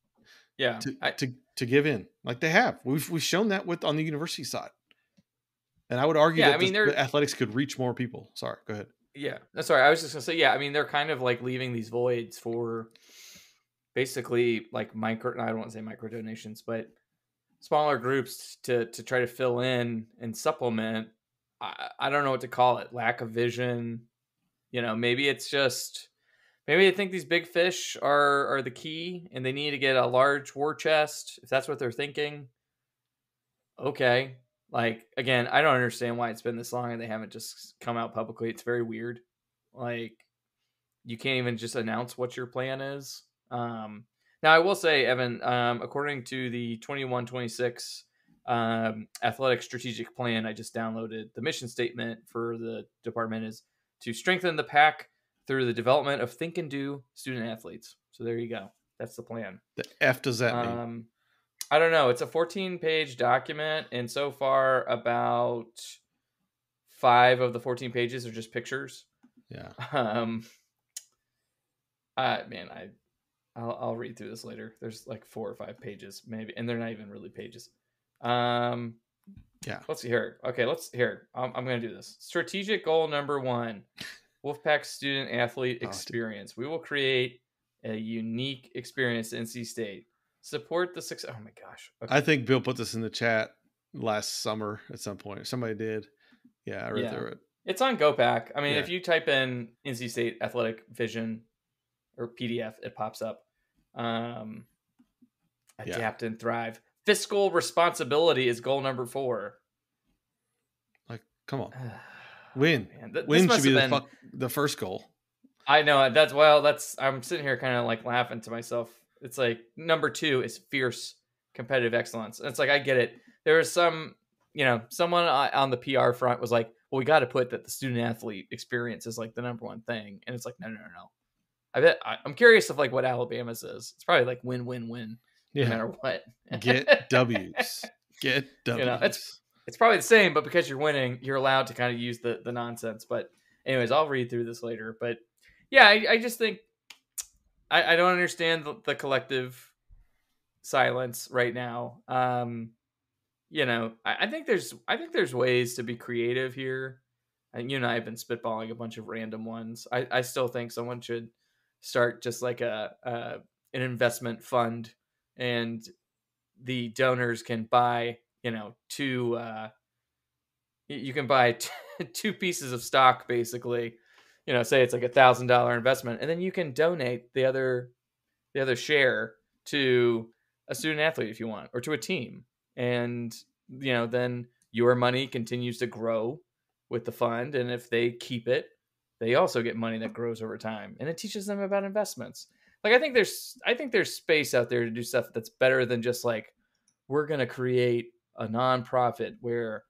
to give in, like they have. We've shown that on the university side. And I would argue that the athletics could reach more people. Sorry, go ahead. Yeah, that's sorry. I was just gonna say, I mean, they're kind of like leaving these voids for basically like I don't want to say micro donations, but smaller groups to try to fill in and supplement. I don't know what to call it. Lack of vision. Maybe it's just, maybe they think these big fish are the key and they need to get a large war chest. If that's what they're thinking. Okay. Like, again, I don't understand why it's been this long and they haven't just come out publicly. It's very weird. Like, you can't even just announce what your plan is. Now, I will say, Evan, according to the 21-26 athletic strategic plan, I just downloaded the mission statement for the department is to strengthen the pack through the development of think and do student athletes. So there you go. That's the plan. The F does that mean? I don't know. It's a 14-page document, and so far about 5 of the 14 pages are just pictures. Yeah. I'll read through this later. There's like 4 or 5 pages, maybe, and they're not even really pages. Yeah. Let's see here. Okay, I'm going to do this. Strategic goal number 1: Wolfpack student athlete experience. We will create a unique experience at NC State. Support the success. Oh my gosh. Okay. I think Bill put this in the chat last summer at some point. Somebody did. Yeah, I read through it. It's on GoPack. I mean, if you type in NC State athletic vision or PDF, it pops up. Adapt and thrive. Fiscal responsibility is goal number 4. Like, come on. Win. Man, win should be the first goal. I know. I'm sitting here kind of like laughing to myself. It's like number 2 is fierce competitive excellence. And it's like, I get it. There was someone on the PR front was like, well, we got to put that the student athlete experience is like the number 1 thing. And it's like, no. I'm curious of like what Alabama's is. It's probably like win, no matter what. Get W's. Get W's. It's probably the same, but because you're winning, you're allowed to kind of use the nonsense. But anyways, I'll read through this later. But yeah, I just think I don't understand the collective silence right now. I think there's ways to be creative here. And you and I have been spitballing a bunch of random ones. I still think someone should start just like an investment fund, and the donors can buy, two. You can buy 2 pieces of stock, basically. Say it's like $1,000 investment, and then you can donate the other share to a student athlete if you want, or to a team, and then your money continues to grow with the fund, and if they keep it, they also get money that grows over time, and it teaches them about investments. Like, I think there's space out there to do stuff that's better than just like, we're gonna create a nonprofit where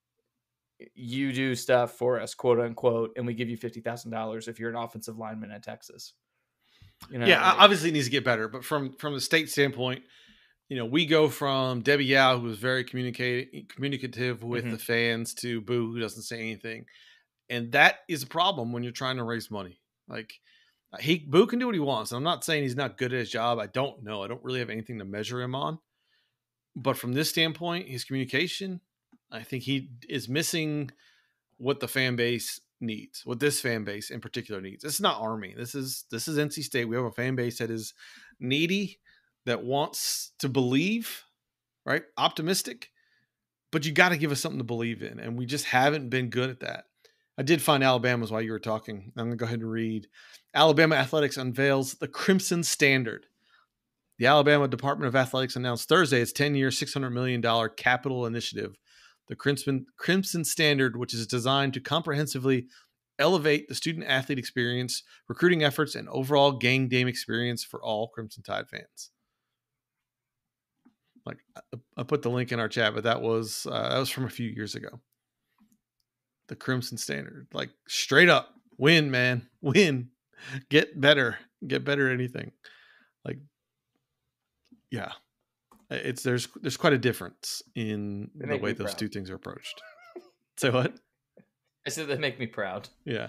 you do stuff for us, quote unquote, and we give you $50,000 if you're an offensive lineman at Texas. Obviously it needs to get better, but from the state standpoint, we go from Debbie Yao, who was very communicative with the fans, to Boo, who doesn't say anything. And that is a problem when you're trying to raise money. Like, Boo can do what he wants. I'm not saying he's not good at his job. I don't know. I don't really have anything to measure him on. But from this standpoint, his communication, I think he is missing what the fan base needs, what this fan base in particular needs. This is not Army. This is NC State. We have a fan base that is needy, that wants to believe, right? Optimistic, but you got to give us something to believe in. And we just haven't been good at that. I did find Alabama's while you were talking. I'm going to go ahead and read. Alabama Athletics unveils the Crimson Standard. The Alabama Department of Athletics announced Thursday its 10-year, $600 million capital initiative, the Crimson Standard, which is designed to comprehensively elevate the student-athlete experience, recruiting efforts, and overall game experience for all Crimson Tide fans. Like I put the link in our chat, but that was from a few years ago. The Crimson Standard, like straight up win, man, win, get better at anything. Like, yeah, there's quite a difference in the way those two things are approached. Say what? I said they make me proud. Yeah.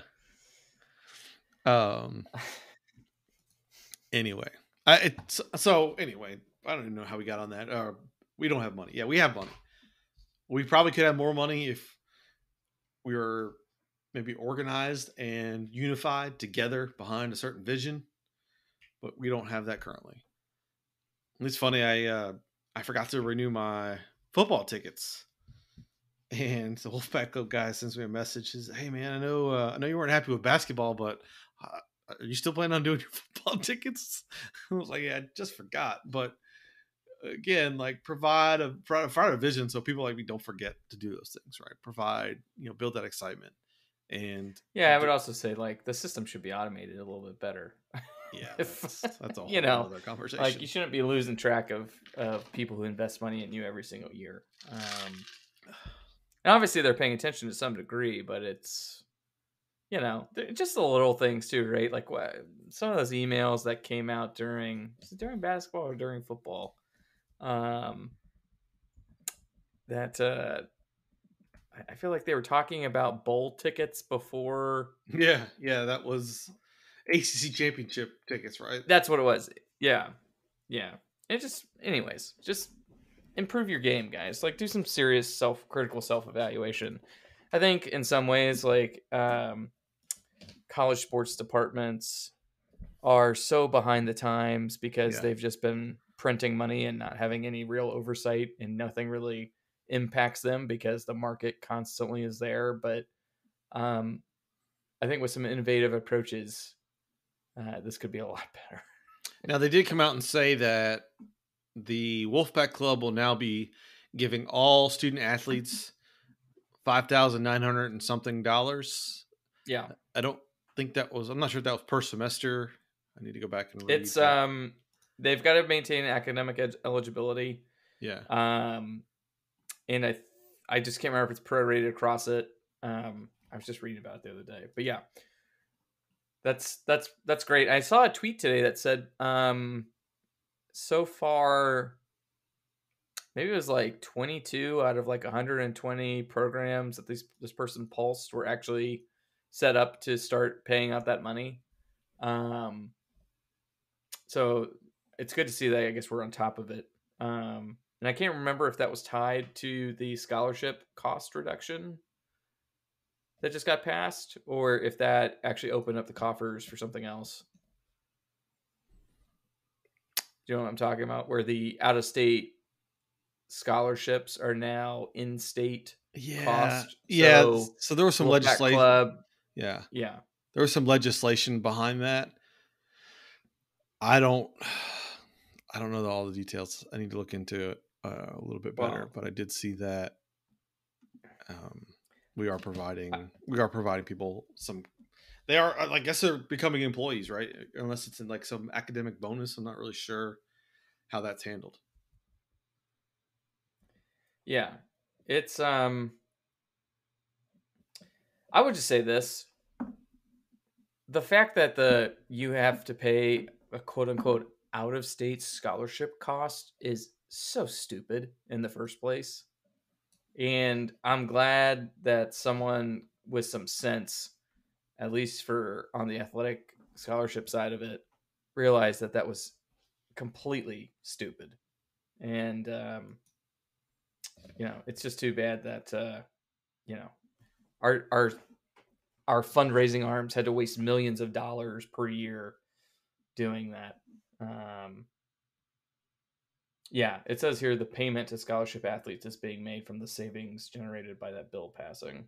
Anyway, anyway, I don't even know how we got on that. We don't have money. Yeah, we have money. We probably could have more money if we were maybe organized and unified together behind a certain vision, but we don't have that currently. It's funny. I forgot to renew my football tickets, and the Wolfpack Club guy sends me a message. Says, "Hey man, I know you weren't happy with basketball, but are you still planning on doing your football tickets?" I was like, "Yeah, I just forgot." But again, like provide a vision so people like me don't forget to do those things, right? Provide, build that excitement. And yeah, I would also say like the system should be automated a little bit better. Yeah, that's a whole other conversation. Like you shouldn't be losing track of people who invest money in you every single year. And obviously they're paying attention to some degree, but it's just the little things too, right? Like some of those emails that came out during basketball or during football, that I feel like they were talking about bowl tickets before. Yeah, that was ACC championship tickets, right? That's what it was. Yeah. It just improve your game, guys. Like do some serious critical self-evaluation. I think in some ways, like college sports departments are so behind the times because they've just been printing money and not having any real oversight, and nothing really impacts them because the market constantly is there. But I think with some innovative approaches, this could be a lot better. Now, they did come out and say that the Wolfpack Club will now be giving all student athletes $5,900 and something. Yeah. I don't think I'm not sure if that was per semester. I need to go back and read. It's they've got to maintain academic eligibility. Yeah. And I just can't remember if it's prorated across it. I was just reading about it the other day. But yeah. That's great. I saw a tweet today that said so far maybe it was like 22 out of like 120 programs that this person pulsed were actually set up to start paying out that money. So it's good to see that. I guess we're on top of it. And I can't remember if that was tied to the scholarship cost reduction that just got passed, or if that actually opened up the coffers for something else. Do you know what I'm talking about? Where the out-of-state scholarships are now in-state cost. So there was some legislation. Club, yeah. There was some legislation behind that. I don't know all the details. I need to look into it a little bit better, but I did see that we are providing people some. They are, I guess, they're becoming employees, right? Unless it's in like some academic bonus. I'm not really sure how that's handled. Yeah, it's I would just say this: the fact that you have to pay a quote unquote out of state scholarship cost is so stupid in the first place. And I'm glad that someone with some sense, at least on the athletic scholarship side of it, realized that was completely stupid. And, it's just too bad that, our fundraising arms had to waste millions of dollars per year doing that. It says here the payment to scholarship athletes is being made from the savings generated by that bill passing.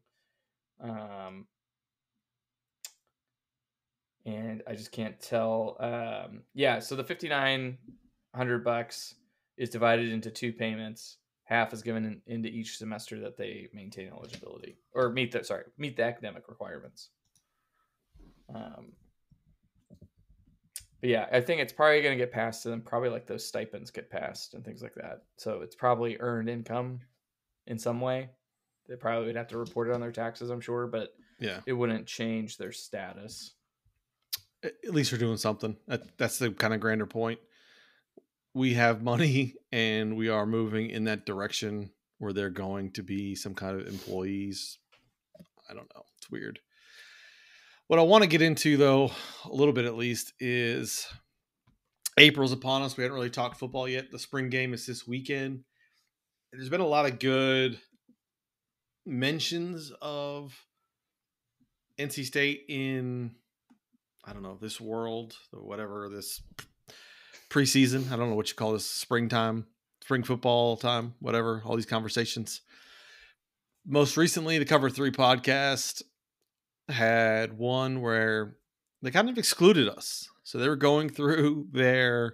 And I just can't tell. So the $5,900 is divided into two payments. Half is given into each semester that they maintain eligibility or meet the academic requirements. But But yeah, I think it's probably going to get passed to them. Probably like those stipends get passed and things like that. So it's probably earned income in some way. They probably would have to report it on their taxes, I'm sure, but Yeah. it wouldn't change their status. At least we're doing something. That's the kind of grander point. We have money and we are moving in that direction where they're going to be some kind of employees. I don't know. It's weird. What I want to get into, though, a little bit at least, is April's upon us. We haven't really talked football yet. The spring game is this weekend. There's been a lot of good mentions of NC State in, I don't know, this world, or whatever, this preseason. I don't know what you call this, springtime, spring football time, whatever, all these conversations. Most recently, the Cover 3 podcast had one where they kind of excluded us. So they were going through their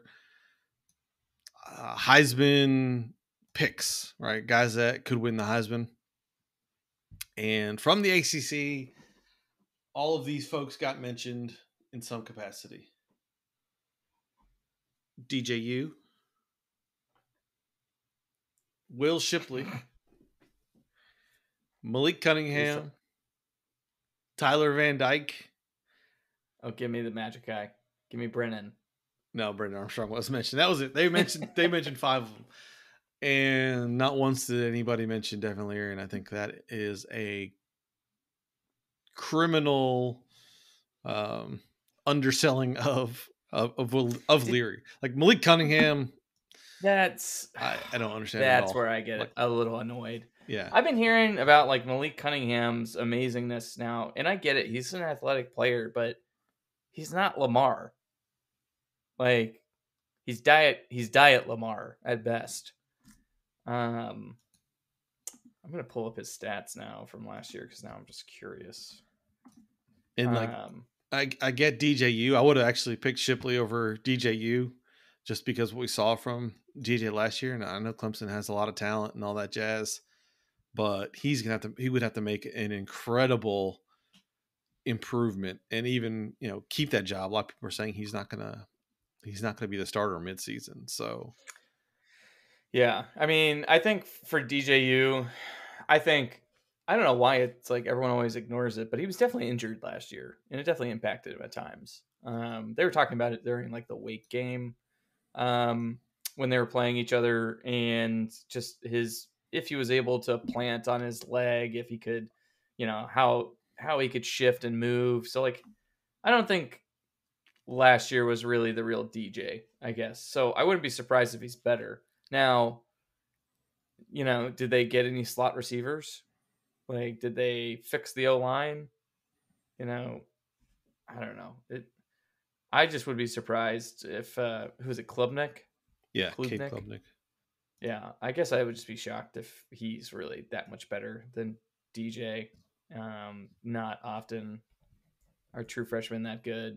Heisman picks, right? Guys that could win the Heisman. And from the ACC, all of these folks got mentioned in some capacity. DJU, Will Shipley, Malik Cunningham, Tyler Van Dyke. Oh, give me the magic guy. Give me Brennan. No, Brendan Armstrong was mentioned. That was it. They mentioned 5 of them. And not once did anybody mention Devin Leary, and I think that is a criminal underselling of Leary. Like Malik Cunningham, That's I don't understand. At that's all. where I get Like, a little annoyed. Yeah, I've been hearing about like Malik Cunningham's amazingness now, and I get it. He's an athletic player, but he's not Lamar. Like he's diet Lamar at best. I'm gonna pull up his stats now from last year because now I'm just curious. and like I get DJU. I would have actually picked Shipley over DJU just because what we saw from DJ last year, and I know Clemson has a lot of talent and all that jazz. But he would have to make an incredible improvement and even, keep that job. A lot of people are saying he's not gonna be the starter midseason. So Yeah, I mean, I think for DJU, I don't know why it's like everyone always ignores it, but he was definitely injured last year, and it definitely impacted him at times. They were talking about it during like the Wake game, when they were playing each other, and just if he was able to plant on his leg, if he could, how he could shift and move. So like, I don't think last year was really the real DJ, I guess. So I wouldn't be surprised if he's better. Now, did they get any slot receivers? Like, did they fix the O-line? I don't know. I just would be surprised if, who's it, Klubnik? yeah, Kate Klubnik. Yeah, I guess I would just be shocked if he's really that much better than DJ. Not often are true freshmen that good.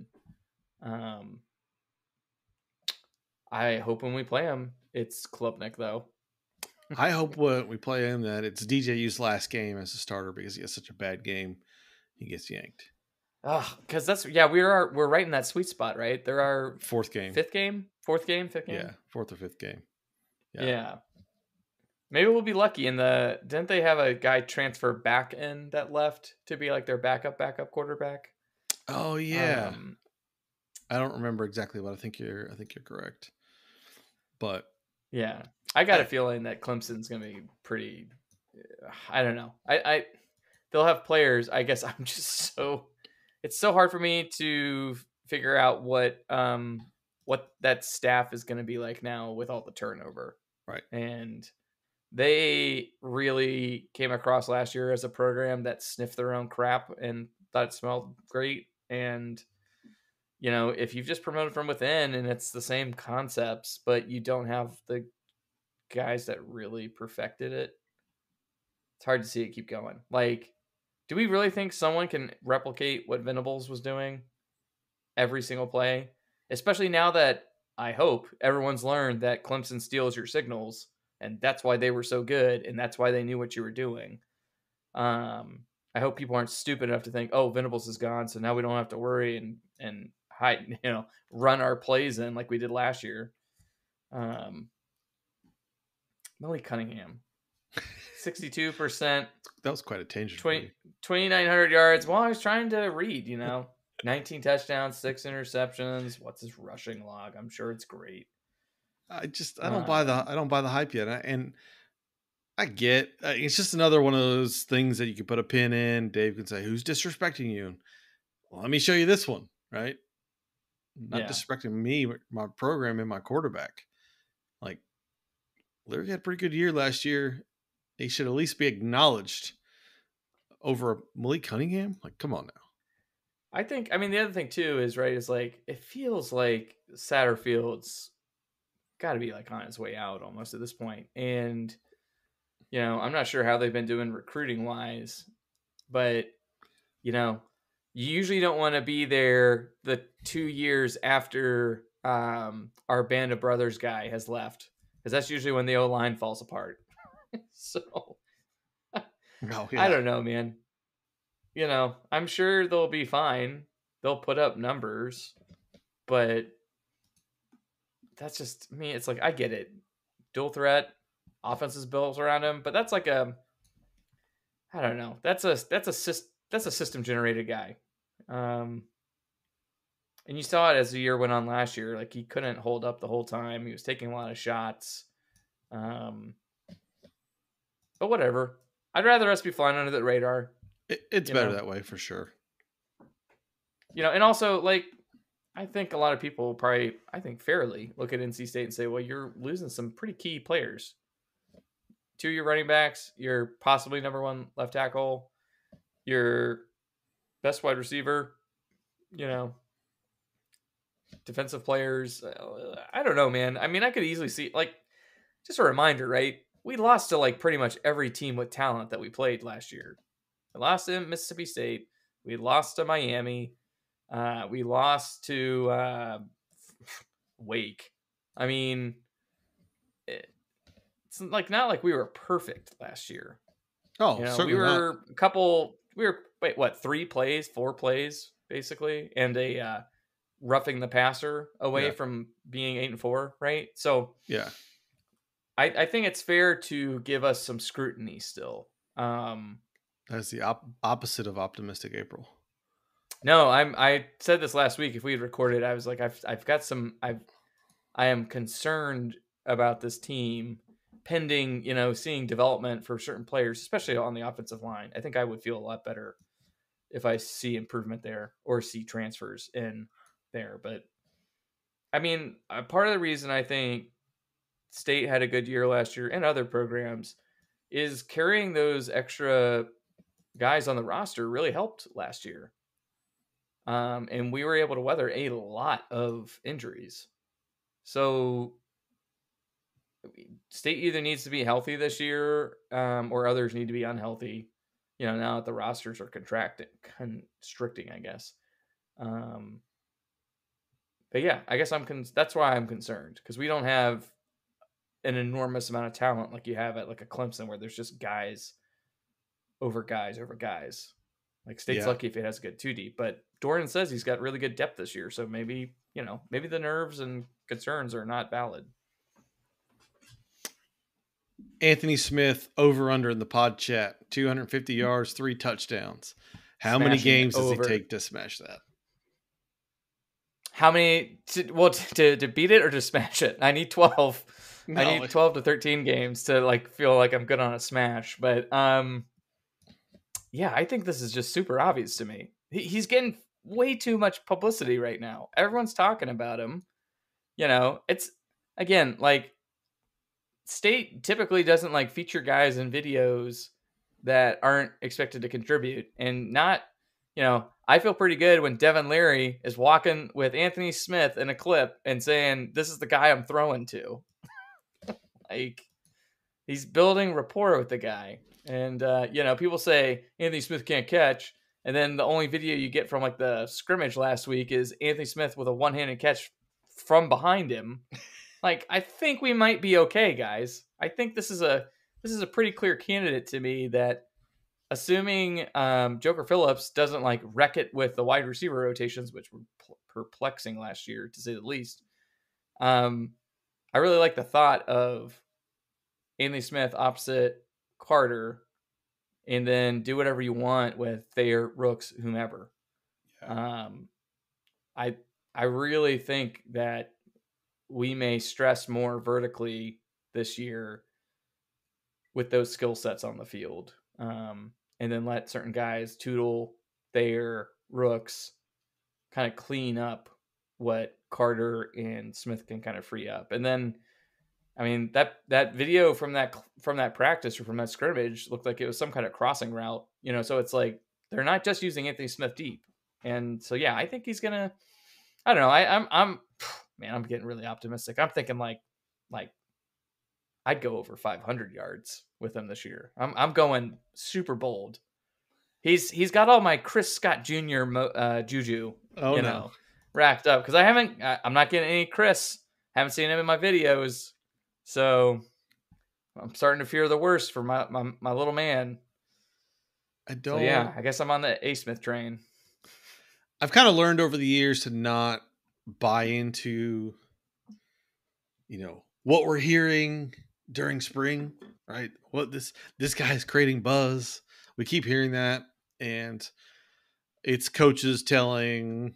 I hope when we play him, it's Klubnik, though. I hope when we play him that it's DJU's last game as a starter because he has such a bad game, he gets yanked. Oh, because we're right in that sweet spot, right? There are Fourth game. fifth game. Yeah, 4th or 5th game. Yeah. Maybe we'll be lucky. Didn't they have a guy transfer back in that left to be like their backup quarterback? Oh yeah. I don't remember exactly, but I think you're correct. But yeah, I got a feeling that Clemson's going to be pretty. I don't know. They'll have players. I guess I'm just it's so hard for me to figure out what that staff is going to be like now with all the turnover. Right. And they really came across last year as a program that sniffed their own crap and thought it smelled great. And, if you've just promoted from within and it's the same concepts, but you don't have the guys that really perfected it, it's hard to see it keep going. Like, do we really think someone can replicate what Venables was doing every single play? Especially now that I hope everyone's learned that Clemson steals your signals, and that's why they were so good, and that's why they knew what you were doing. I hope people aren't stupid enough to think, oh, Venables is gone, so now we don't have to worry, and run our plays in like we did last year. Millie Cunningham, 62%, That was quite a tangent. 2,900 yards. Well, I was trying to read, 19 touchdowns, 6 interceptions. What's his rushing log? I'm sure it's great. I don't buy the hype yet. And I get it's just another one of those things that you can put a pin in. Dave can say, "Who's disrespecting you?" Well, let me show you this one, right? Not disrespecting me, my program, and my quarterback. Like, Leary had a pretty good year last year. He should at least be acknowledged over Malik Cunningham. Like, come on now. The other thing too is like it feels like Satterfield's got to be like on his way out almost at this point, and I'm not sure how they've been doing recruiting wise, but you usually don't want to be there the 2 years after our Band of Brothers guy has left, because that's usually when the O-line falls apart. So I don't know, man. I'm sure they'll be fine. They'll put up numbers, but that's just me. It's like, I get it. Dual threat, offense is built around him, but that's like I don't know. That's a system generated guy. And you saw it as the year went on last year. Like, he couldn't hold up the whole time. He was taking a lot of shots. But whatever. I'd rather us be flying under the radar. It's better that way for sure. And also, like, I think a lot of people probably, fairly look at NC State and say, well, you're losing some pretty key players. 2 of your running backs, your possibly number 1 left tackle, your best wide receiver, defensive players. I don't know, man. I could easily see, like, just a reminder, right? We lost to like pretty much every team with talent that we played last year. We lost to Mississippi State. We lost to Miami. We lost to Wake. It's like not like we were perfect last year. Oh, certainly we were not. 3 plays, 4 plays basically, and a roughing the passer away from being 8-4, right? So yeah, I think it's fair to give us some scrutiny still. That's the opposite of optimistic April. No, I said this last week. If we had recorded, I was like, I am concerned about this team pending, seeing development for certain players, especially on the offensive line. I think I would feel a lot better if I see improvement there or see transfers in there. But part of the reason I think State had a good year last year and other programs is carrying those extra guys on the roster really helped last year. And we were able to weather a lot of injuries. So State either needs to be healthy this year, or others need to be unhealthy, now that the rosters are constricting, I guess. But yeah, I guess that's why I'm concerned, because we don't have an enormous amount of talent like you have at like a Clemson, where there's just guys over guys over guys. Like, State's lucky if it has a good 2 deep, but Doran says he's got really good depth this year. So maybe the nerves and concerns are not valid. Anthony Smith over under in the pod chat, 250 yards, 3 touchdowns. How many games does it take to smash that? How many to beat it or to smash it? I need 12. No, I need 12 to 13 games to like feel like I'm good on a smash. But yeah, I think this is just super obvious to me. He's getting way too much publicity right now. Everyone's talking about him. It's, again, like, State typically doesn't like feature guys in videos that aren't expected to contribute, and not, I feel pretty good when Devin Leary is walking with Anthony Smith in a clip and saying, this is the guy I'm throwing to. Like, he's building rapport with the guy. And, people say Anthony Smith can't catch. And then the only video you get from like the scrimmage last week is Anthony Smith with a one-handed catch from behind him. Like, I think we might be okay, guys. I think this is a pretty clear candidate to me that assuming Joker Phillips doesn't like wreck it with the wide receiver rotations, which were perplexing last year to say the least. I really like the thought of Anthony Smith opposite Carter, and then do whatever you want with Thayer, Rooks, whomever. Yeah. I really think that we may stress more vertically this year with those skill sets on the field, and then let certain guys, Tootle, Thayer, Rooks, kind of clean up what Carter and Smith can kind of free up. And then, I mean, that video from that practice or from that scrimmage looked like it was some kind of crossing route, so it's like they're not just using Anthony Smith deep. And so, yeah, I think he's gonna. I don't know. I'm getting really optimistic. I'm thinking like I'd go over 500 yards with him this year. I'm going super bold. He's got all my Chris Scott Jr. Juju, racked up because I'm not getting any Chris. Haven't seen him in my videos, so I'm starting to fear the worst for my little man. I don't. So yeah, I guess I'm on the A. Smith train. I've kind of learned over the years to not buy into, what we're hearing during spring, right? What this guy is creating buzz. We keep hearing that, and it's coaches telling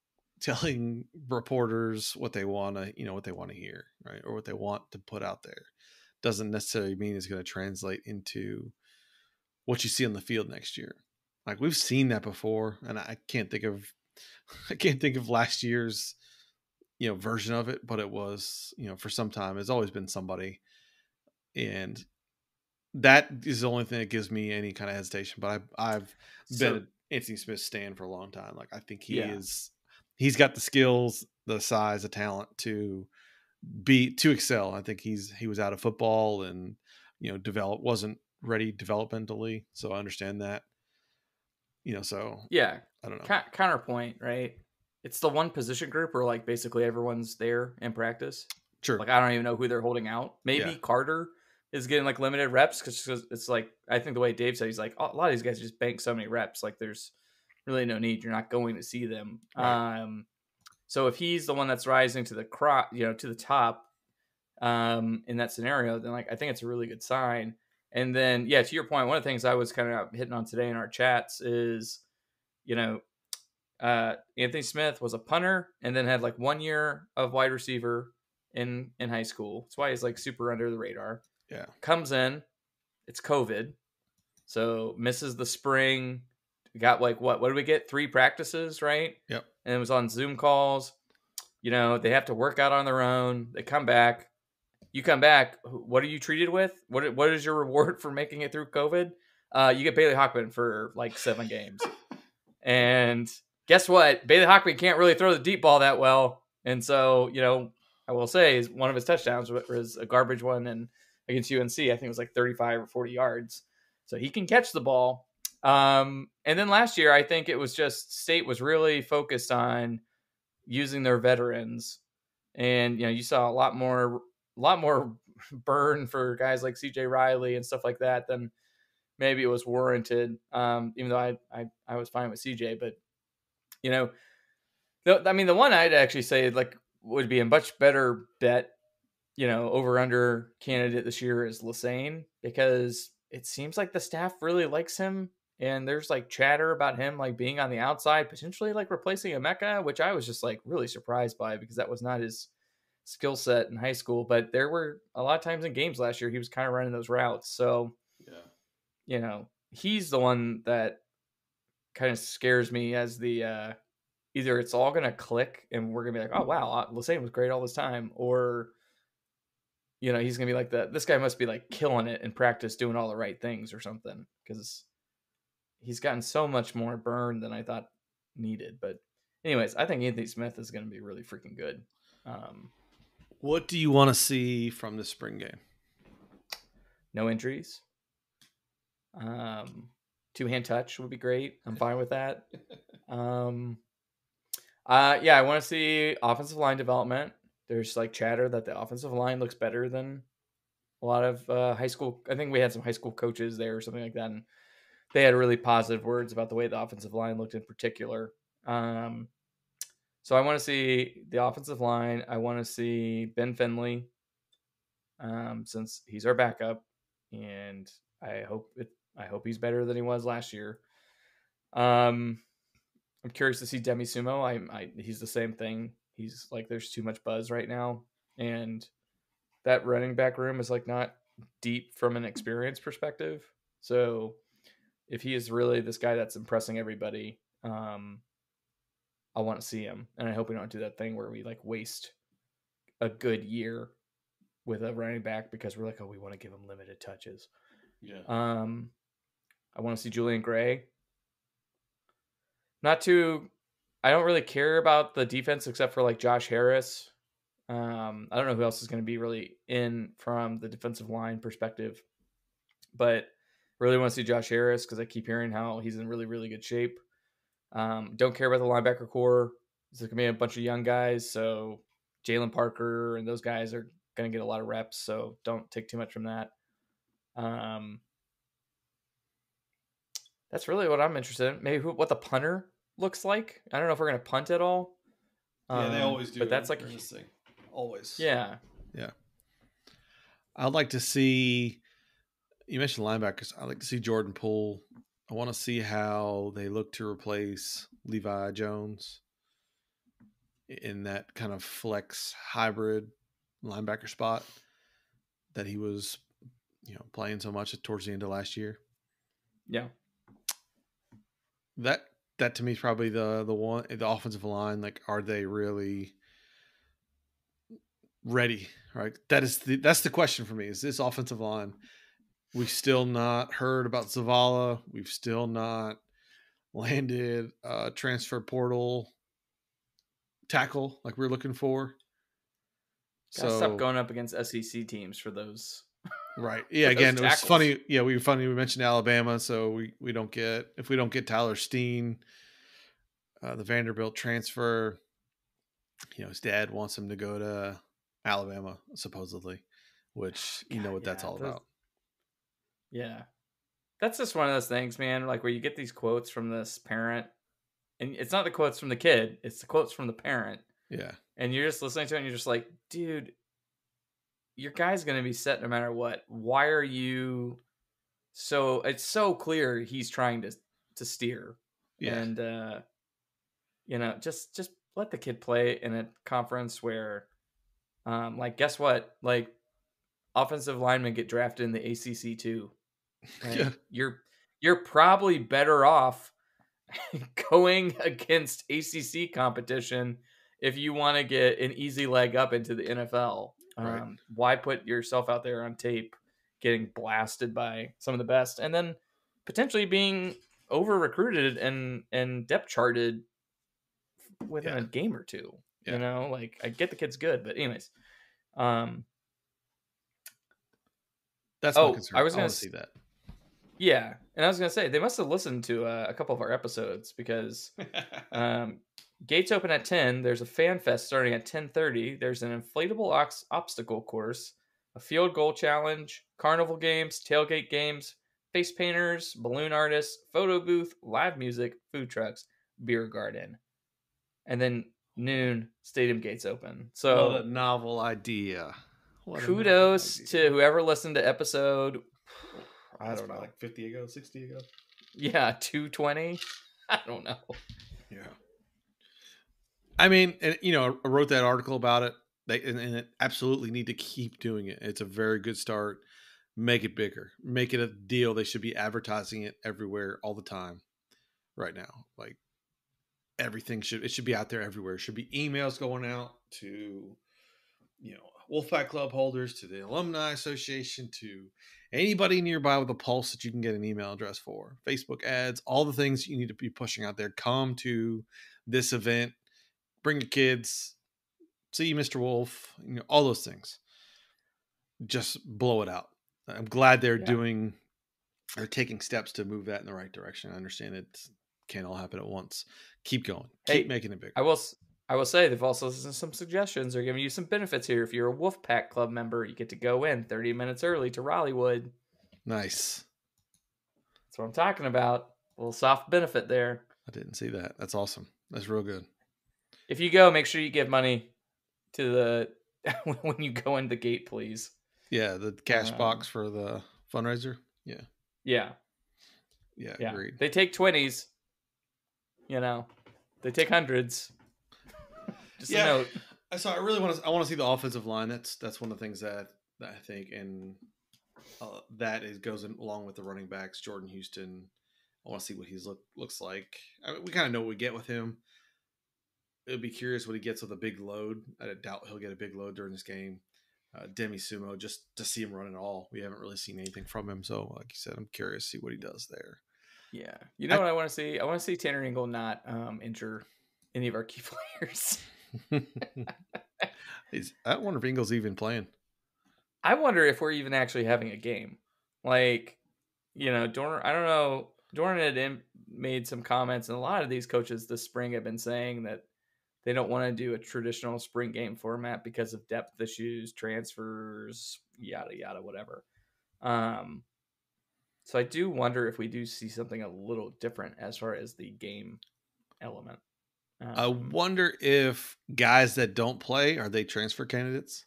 reporters what they want to hear, right? Or what they want to put out there. Doesn't necessarily mean it's going to translate into what you see on the field next year. Like we've seen that before, and I can't think of last year's version of it, but it was for some time it's always been somebody, and that is the only thing that gives me any kind of hesitation. But I've been an Anthony Smith stan for a long time. Like I think he's got the skills, the size, the talent to excel. I think he was out of football and wasn't ready developmentally, so I understand that. So yeah, I don't know. Counterpoint, right? It's the one position group where like basically everyone's there in practice. Sure. Like I don't even know who they're holding out. Maybe Carter is getting like limited reps because it's like I think the way Dave said, he's like a lot of these guys just bank so many reps. Like there's really no need. You're not going to see them. Right. So if he's the one that's rising to the to the top, in that scenario, then like I think it's a really good sign. And then to your point, one of the things I was kind of hitting on today in our chats is, Anthony Smith was a punter and then had like 1 year of wide receiver in high school. That's why he's like super under the radar. Yeah. Comes in, it's COVID, so misses the spring. Got like what did we get? 3 practices, right? Yep. And it was on Zoom calls. They have to work out on their own. They come back. You come back. What are you treated with? What is your reward for making it through COVID? You get Bailey Hockman for like 7 games. And guess what? Bailey Hockman can't really throw the deep ball that well. And so, I will say one of his touchdowns was a garbage one and against UNC. I think it was like 35 or 40 yards. So he can catch the ball. And then last year, I think it was just State was really focused on using their veterans. And, you saw a lot more burn for guys like CJ Riley and stuff like that than maybe it was warranted. Even though I was fine with CJ, but the one I'd actually say like would be a much better bet, over under candidate this year is Lesane, because it seems like the staff really likes him. And there's like chatter about him like being on the outside, potentially like replacing Emeka, which I was just like really surprised by because that was not his skill set in high school. But there were a lot of times in games last year he was kind of running those routes. So, he's the one that kind of scares me as the either it's all going to click and we're going to be like, oh, wow, Lesane was great all this time. Or, he's going to be like this guy must be like killing it in practice, doing all the right things or something. Because he's gotten so much more burn than I thought needed. But anyways, I think Anthony Smith is going to be really freaking good. What do you want to see from the spring game? No injuries. 2-hand touch would be great. I'm fine with that. I want to see offensive line development. There's like chatter that the offensive line looks better than a lot of high school. I think we had some high school coaches there or something like that. And they had really positive words about the way the offensive line looked in particular. So I want to see the offensive line. I want to see Ben Finley, since he's our backup, and I hope he's better than he was last year. I'm curious to see Demi Sumo. He's the same thing. He's like, there's too much buzz right now, and that running back room is like not deep from an experience perspective. So if he is really this guy that's impressing everybody, I want to see him, and I hope we don't do that thing where we like waste a good year with a running back because we're like, oh, we want to give him limited touches. Yeah. I want to see Julian Gray. I don't really care about the defense except for like Josh Harris. I don't know who else is going to be really in from the defensive line perspective, but really want to see Josh Harris because I keep hearing how he's in really, really good shape. Don't care about the linebacker core. There's going to be a bunch of young guys, so Jalen Parker and those guys are going to get a lot of reps, so don't take too much from that. That's really what I'm interested in. Maybe what the punter looks like. I don't know if we're going to punt at all. Yeah, they always do. But that's like always. Yeah. Yeah. I'd like to see. You mentioned linebackers. I'd like to see Jordan Poole. I want to see how they look to replace Levi Jones in that kind of flex hybrid linebacker spot that he was, playing so much towards the end of last year. Yeah. That to me is probably the one, the offensive line. Like, are they really ready? Right. That's the question for me. Is this offensive line? We've still not heard about Zavala. We've still not landed a transfer portal tackle like we're looking for. Gotta stop going up against SEC teams for those. Right. Yeah. Again, it was funny. Yeah, we mentioned Alabama, so we don't get, if we don't get Tyler Steen, the Vanderbilt transfer. His dad wants him to go to Alabama supposedly, which what that's all about. Yeah. That's just one of those things, man, like where you get these quotes from this parent, and it's not the quotes from the kid, it's the quotes from the parent. Yeah. And you're just listening to it and you're just like, dude, your guy's going to be set no matter what. Why are you it's so clear he's trying to steer. Yeah. And just let the kid play in a conference where guess what? Like, offensive linemen get drafted in the ACC too. Right? Yeah. You're probably better off going against ACC competition if you want to get an easy leg up into the NFL. Right. Why put yourself out there on tape getting blasted by some of the best and then potentially being over recruited and depth charted within a game or two? Yeah. I get the kid's good, but anyways, that's my concern. I want to see that. Yeah, and I was gonna say they must have listened to a couple of our episodes because gates open at 10. There's a fan fest starting at 10:30. There's an inflatable obstacle course, a field goal challenge, carnival games, tailgate games, face painters, balloon artists, photo booth, live music, food trucks, beer garden, and then noon stadium gates open. So what a novel idea. Kudos to whoever listened to episode. I don't know, like 60 ago. Yeah, 220. I don't know. Yeah. I mean, I wrote that article about it. And it absolutely need to keep doing it. It's a very good start. Make it bigger. Make it a deal. They should be advertising it everywhere all the time right now. Like, everything should be out there everywhere. Should be emails going out to, Wolfpack Club holders, to the Alumni Association, to anybody nearby with a pulse that you can get an email address for. Facebook ads, all the things you need to be pushing out there. Come to this event. Bring your kids. See Mr. Wolf. All those things. Just blow it out. I'm glad they're taking steps to move that in the right direction. I understand it can't all happen at once. Keep going. Keep making it bigger. I will say they've also listened to some suggestions. They're giving you some benefits here. If you're a Wolfpack Club member, you get to go in 30 minutes early to Raleighwood. Nice. That's what I'm talking about. A little soft benefit there. I didn't see that. That's awesome. That's real good. If you go, make sure you give money to the when you go in the gate, please. Yeah, the cash box for the fundraiser. Yeah. Yeah. Yeah, Yeah. agreed. They take 20s. You know, they take hundreds. Just a note. So I really want to see the offensive line. That's one of the things that I think, and goes along with the running backs. Jordan Houston. I want to see what he's looks like. I mean, we kind of know what we get with him. It would be curious what he gets with a big load. I doubt he'll get a big load during this game. Demi Sumo, just to see him run at all. We haven't really seen anything from him. So, like you said, I'm curious to see what he does there. Yeah. You know what I want to see? I want to see Tanner Ingle not injure any of our key players. I wonder if Ingle's even playing. I wonder if we're even actually having a game. Like, you know, I don't know. Dornan had made some comments, and a lot of these coaches this spring have been saying that they don't want to do a traditional spring game format because of depth issues, transfers, yada, yada, whatever. So I do wonder if we do see something a little different as far as the game element. I wonder if guys that don't play, are they transfer candidates?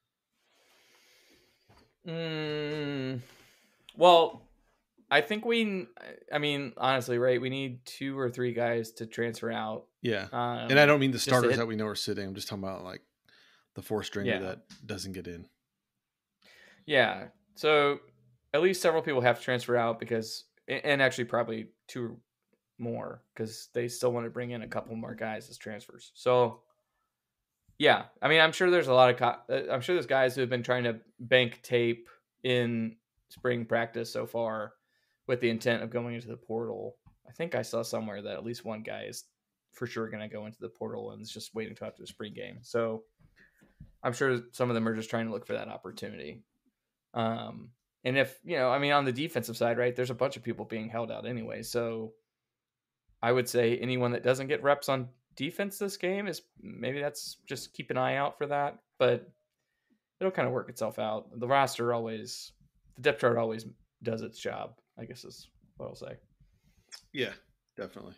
Well, I think honestly, right, we need 2 or 3 guys to transfer out. Yeah. And I don't mean the starters hit... that we know are sitting. I'm just talking about like the 4-stringer that doesn't get in. Yeah. So at least several people have to transfer out because, and actually probably 2 more because they still want to bring in a couple more guys as transfers. So yeah, I mean, I'm sure there's a lot of, I'm sure there's guys who have been trying to bank tape in spring practice so far with the intent of going into the portal. I think I saw somewhere that at least one guy is for sure going to go into the portal and is just waiting until after the spring game. So I'm sure some of them are just trying to look for that opportunity. And if, you know, I mean, on the defensive side, right, there's a bunch of people being held out anyway. So I would say anyone that doesn't get reps on defense this game is maybe that's just keep an eye out for that, but it'll kind of work itself out. The depth chart always does its job, I guess is what I'll say. Yeah, definitely.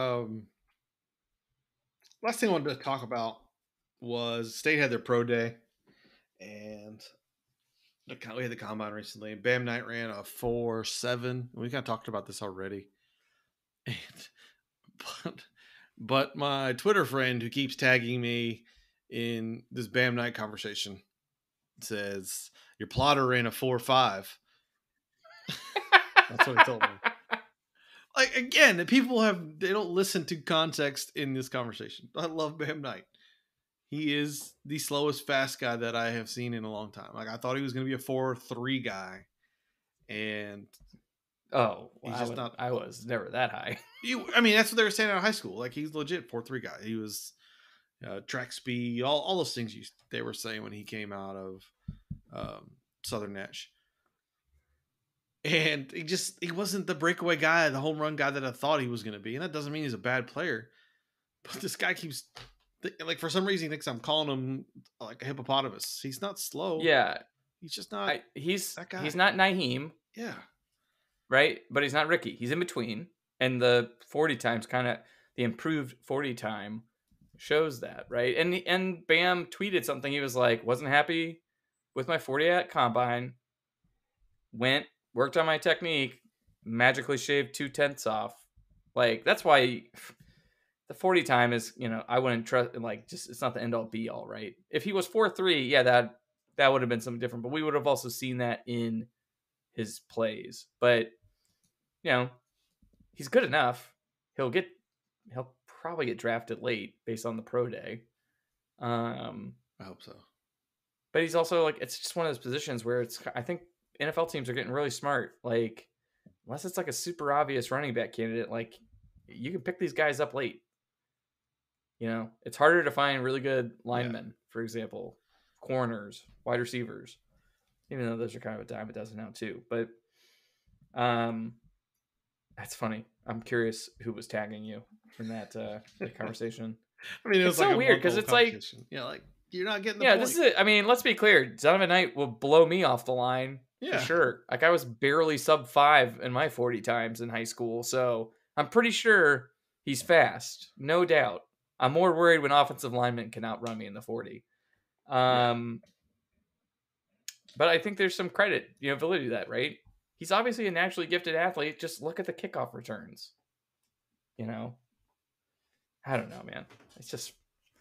Last thing I wanted to talk about was State had their pro day, and we had the combine recently. Bam Knight ran a 4.7. We kind of talked about this already. But my Twitter friend who keeps tagging me in this Bam Knight conversation says, your plotter ran a 4.5. That's what he told me. Like, again, they don't listen to context in this conversation. I love Bam Knight. He is the slowest fast guy that I have seen in a long time. Like, I thought he was going to be a 4.3 guy. And he's just not. I was never that high. I mean, that's what they were saying out of high school. Like, he's legit 4.3 guy. He was track speed, all those things they were saying when he came out of Southern Nash. And he wasn't the breakaway guy, the home run guy that I thought he was going to be. And that doesn't mean he's a bad player. But this guy keeps, like, for some reason he thinks I'm calling him like a hippopotamus. He's not slow. Yeah. He's just not. He's that guy. He's not Naheem. Yeah. Right? But he's not Ricky. He's in between. And the 40 times the improved 40 time shows that, right? And Bam tweeted something. He was like, wasn't happy with my 40 at combine. Worked on my technique, magically shaved 2/10 off. Like, that's why the 40 time is, you know, I wouldn't trust, like, just, it's not the end all be all, right? If he was 4.3, yeah, that would have been something different, but we would have also seen that in his plays. But, you know, he's good enough. He'll probably get drafted late based on the pro day. I hope so. But he's also, like, it's just one of those positions where I think NFL teams are getting really smart. Like, unless it's like a super obvious running back candidate, like, you can pick these guys up late. You know, it's harder to find really good linemen, for example, corners, wide receivers, even though those are kind of a dime a dozen now too. But that's funny. I'm curious who was tagging you in that conversation. I mean, it's like so weird because it's like, like you're not getting the point. This is it. I mean, let's be clear. Donovan Knight will blow me off the line for sure. Like I was barely sub 5 in my 40 times in high school, so I'm pretty sure he's fast, no doubt. I'm more worried when offensive linemen can outrun me in the 40. But I think there's some credit, validity to that, right? He's obviously a naturally gifted athlete. Just look at the kickoff returns. I don't know, man. It's just.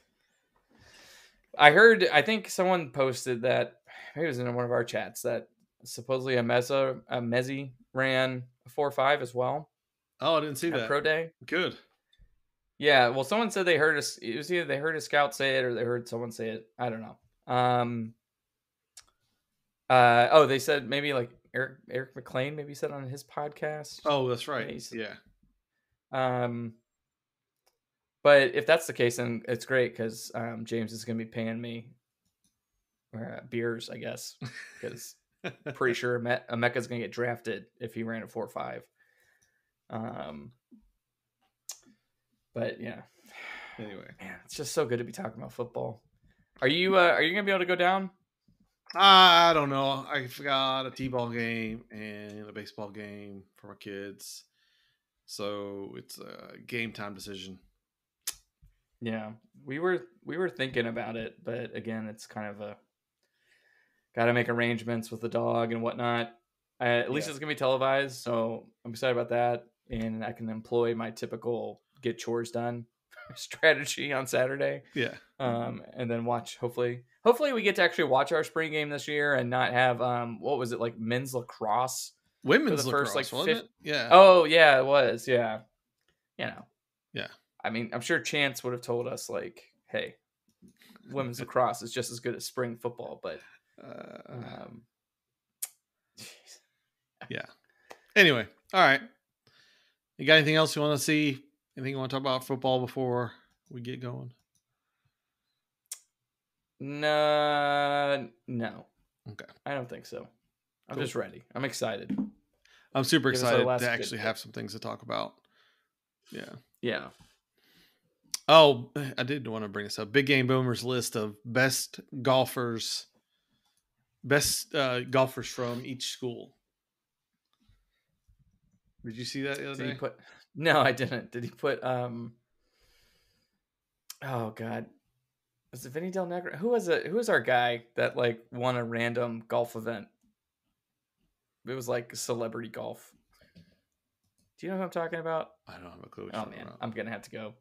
I think someone posted that, maybe it was in one of our chats, that supposedly a Mezzi ran a 4.5 as well. Oh, I didn't see that. Pro day. Good. Yeah, well, someone said they heard us. It was either they heard a scout say it or they heard someone say it. I don't know. They said maybe like Eric McLean maybe said on his podcast. Oh, that's right. Yeah. But if that's the case, then it's great because James is going to be paying me beers, I guess, because pretty sure Emeka's going to get drafted if he ran a 4.5. But yeah. Anyway, man, it's just so good to be talking about football. Are you going to be able to go down? I don't know. I forgot a t-ball game and a baseball game for my kids, so it's a game time decision. Yeah, we were thinking about it, but again, it's kind of got to make arrangements with the dog and whatnot. At least it's gonna be televised, so I'm excited about that, and I can employ my typical get chores done strategy on Saturday. Yeah, and then watch. Hopefully, we get to actually watch our spring game this year and not have what was it, like men's lacrosse, women's lacrosse, first, wasn't it? Yeah. Oh yeah, it was. Yeah, Yeah. I mean, I'm sure Chance would have told us, like, hey, women's lacrosse is just as good as spring football, but yeah. Anyway, all right. You got anything else you want to see? Anything you want to talk about football before we get going? No. Okay. I don't think so. I'm just ready. I'm excited. I'm super excited to actually have some things to talk about. Yeah. Yeah. Oh, I did want to bring this up. Big Game Boomer's list of best golfers from each school. Did you see that the other day? No, I didn't. Did he put oh God. Was it Vinny Del Negro? Who was our guy that like won a random golf event? It was like celebrity golf. Do you know who I'm talking about? I don't have a clue. Oh man, I'm gonna have to go.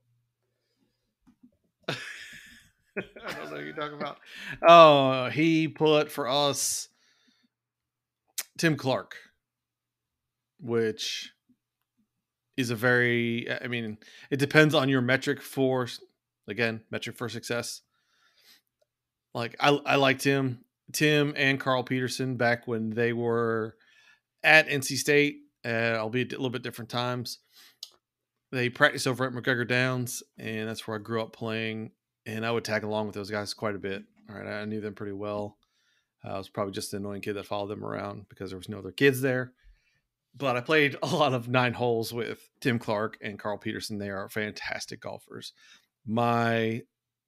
I don't know what you're talking about. Oh, he put for us Tim Clark, which is it depends on your metric for success. Like I liked Tim and Carl Peterson back when they were at NC State, albeit a little bit different times. They practiced over at McGregor Downs, and that's where I grew up playing. And I would tag along with those guys quite a bit. All right, I knew them pretty well. I was probably just an annoying kid that followed them around because there was no other kids there. But I played a lot of 9 holes with Tim Clark and Carl Peterson. They are fantastic golfers. My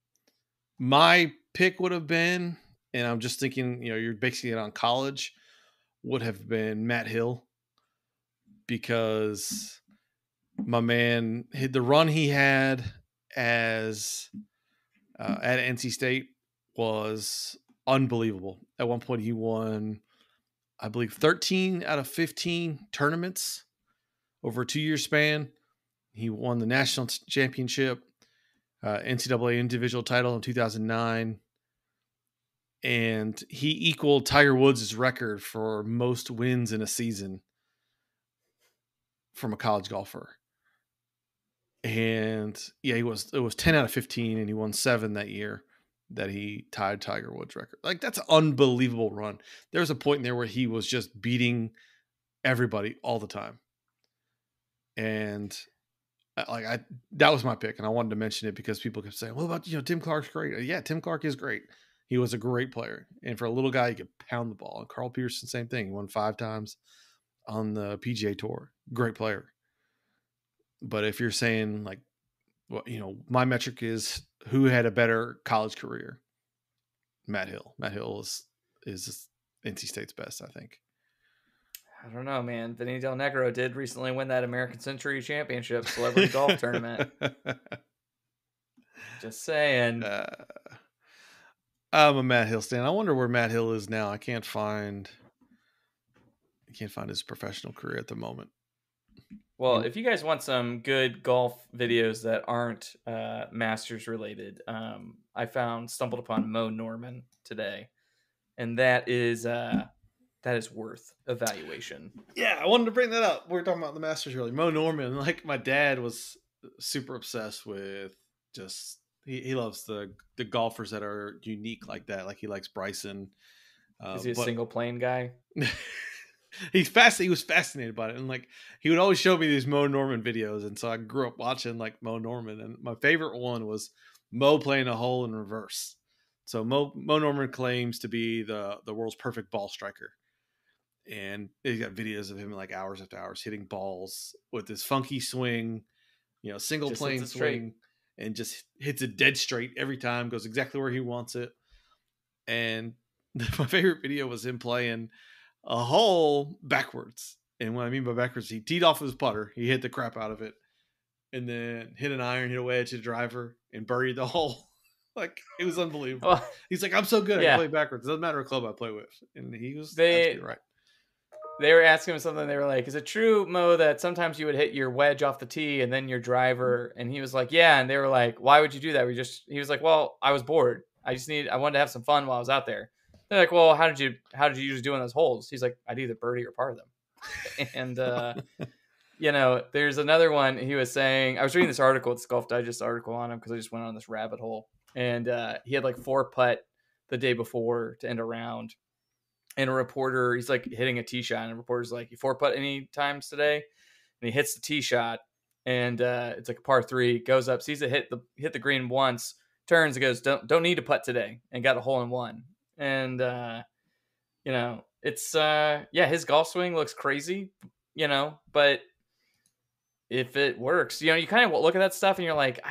pick would have been, and I'm just thinking, you're basing it on college, would have been Matt Hill, because my man, the run he had as at NC State was unbelievable. At one point, he won, I believe, 13 out of 15 tournaments over a 2-year span. He won the national championship, NCAA individual title in 2009. And he equaled Tiger Woods' record for most wins in a season from a college golfer. And yeah, it was 10 out of 15, and he won 7 that year that he tied Tiger Woods' record. Like, that's an unbelievable run. There was a point in there where he was just beating everybody all the time. And that was my pick, and I wanted to mention it because people kept saying, "What about Tim Clark's great?" Yeah, Tim Clark is great. He was a great player, and for a little guy, he could pound the ball. And Carl Peterson, same thing. He won 5 times on the PGA Tour. Great player. But if you're saying my metric is who had a better college career, Matt Hill. Matt Hill is NC State's best, I think. I don't know, man. Vinny Del Negro did recently win that American Century Championship celebrity golf tournament. Just saying. I'm a Matt Hill stan. I wonder where Matt Hill is now. I can't find his professional career at the moment. Well, if you guys want some good golf videos that aren't Masters related, I stumbled upon Mo Norman today, and that is worth evaluation. Yeah, I wanted to bring that up. We're talking about the Masters earlier. Mo Norman, like my dad was super obsessed with just he loves the golfers that are unique like that. Like he likes Bryson. Is he a single plane guy? He was fascinated by it, and like he would always show me these Mo Norman videos, and so I grew up watching like Mo Norman, and my favorite one was Mo playing a hole in reverse. So Mo Norman claims to be the world's perfect ball striker, and he's got videos of him like hours after hours hitting balls with this funky swing, single Just plane hits it straight. swing, and just hits it dead straight every time, goes exactly where he wants it. And my favorite video was him playing a hole backwards. And what I mean by backwards, he teed off his putter, he hit the crap out of it, and then hit an iron, hit a wedge, hit a driver, and buried the hole. Like, it was unbelievable. Well, He's like, I'm so good, I yeah. can play backwards. It doesn't matter what club I play with. And he was They- absolutely right. They were asking him something. They were like, "Is it true, Mo, that sometimes you would hit your wedge off the tee and then your driver?" And he was like, "Yeah." And they were like, "Why would you do that?" He was like, "Well, I was bored. I wanted to have some fun while I was out there." They're like, "Well, how did you usually do in those holes?" He's like, "I'd either birdie or par them." And there's another one. He was saying, I was reading this article, this Golf Digest article on him because I just went on this rabbit hole, and he had like 4 putt the day before to end a round. And a reporter, he's like hitting a tee shot, and a reporter's like, "You 4 putt any times today?" And he hits the tee shot, and it's like a par 3, goes up, sees it hit the green once, turns and goes, don't need to putt today, and got a hole in one. And it's his golf swing looks crazy, but if it works, you kind of look at that stuff and you're like,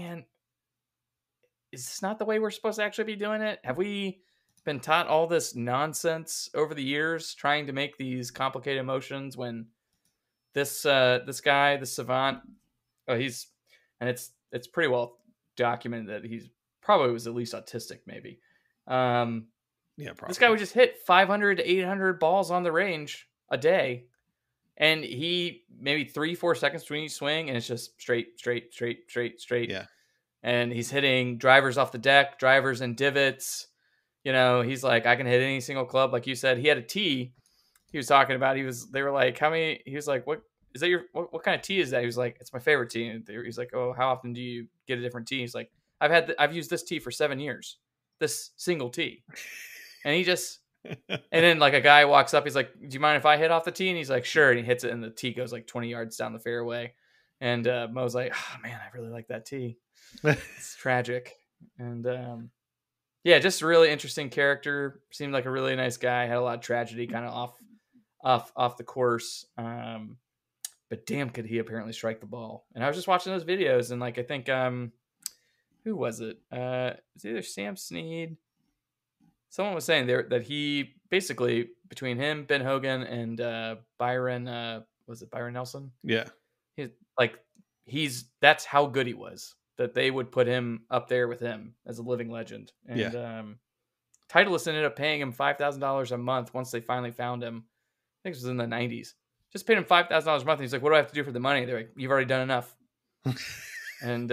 is this not the way we're supposed to actually be doing it? Have we been taught all this nonsense over the years, trying to make these complicated motions when this guy, this savant, it's pretty well documented that he's probably was at least autistic, maybe. Probably. This guy would just hit 500 to 800 balls on the range a day, and he maybe 3-4 seconds between each swing, and it's just straight. Yeah. And he's hitting drivers off the deck, drivers in divots. He's like, I can hit any single club. Like you said, he had a tee he was talking about. They were like, how many? He was like, what is that what kind of tee is that? He was like, it's my favorite tee. And he's like, oh, how often do you get a different tee? He's like, I've used this tee for 7 years, this single tee. And he just, and then like a guy walks up, he's like, do you mind if I hit off the tee? And he's like, sure. And he hits it, and the tee goes like 20 yards down the fairway. And Mo's like, oh man, I really like that tee. It's tragic. And just a really interesting character. Seemed like a really nice guy. Had a lot of tragedy kind of off the course. But damn, could he apparently strike the ball. And I was just watching those videos, and like I think who was it? It's either Sam Snead. Someone was saying there that he basically, between him, Ben Hogan, and Byron, was it Byron Nelson? Yeah. That's how good he was, that they would put him up there with him as a living legend. And Titleist ended up paying him $5,000 a month once they finally found him. I think it was in the 90s. Just paid him $5,000 a month. And he's like, what do I have to do for the money? They're like, you've already done enough. and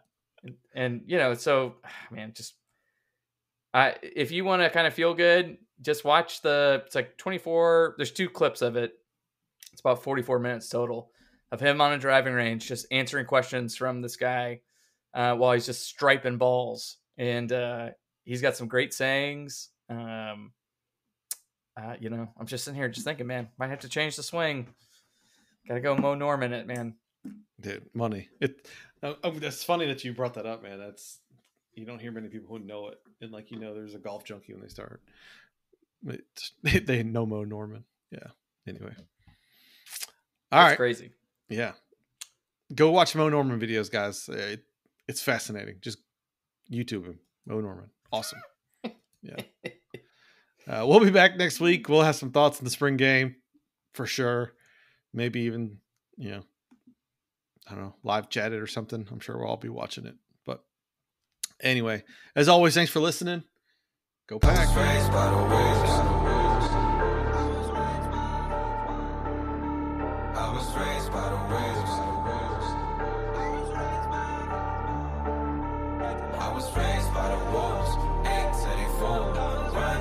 so man, just if you want to kind of feel good, just watch it's like 24. There's 2 clips of it. It's about 44 minutes total of him on a driving range, just answering questions from this guy while he's just striping balls. And he's got some great sayings. I'm just sitting here just thinking, man, might have to change the swing. Got to go Mo Norman it, man. Dude, money. That's funny that you brought that up, man. You don't hear many people who know it. And there's a golf junkie when they start. They know Mo Norman. Yeah. Anyway. All right. Crazy. Yeah. Go watch Mo Norman videos, guys. It's fascinating. Just YouTube him. Mo Norman. Awesome. Yeah. We'll be back next week. We'll have some thoughts on the spring game. for sure. Maybe even, you know, I don't know, live chat it or something. I'm sure we'll all be watching it. But anyway, as always, thanks for listening. Go Pack. Raised by the wolves. I was raised by the wolves. I was raised by the wolves. 8 to they fold. Run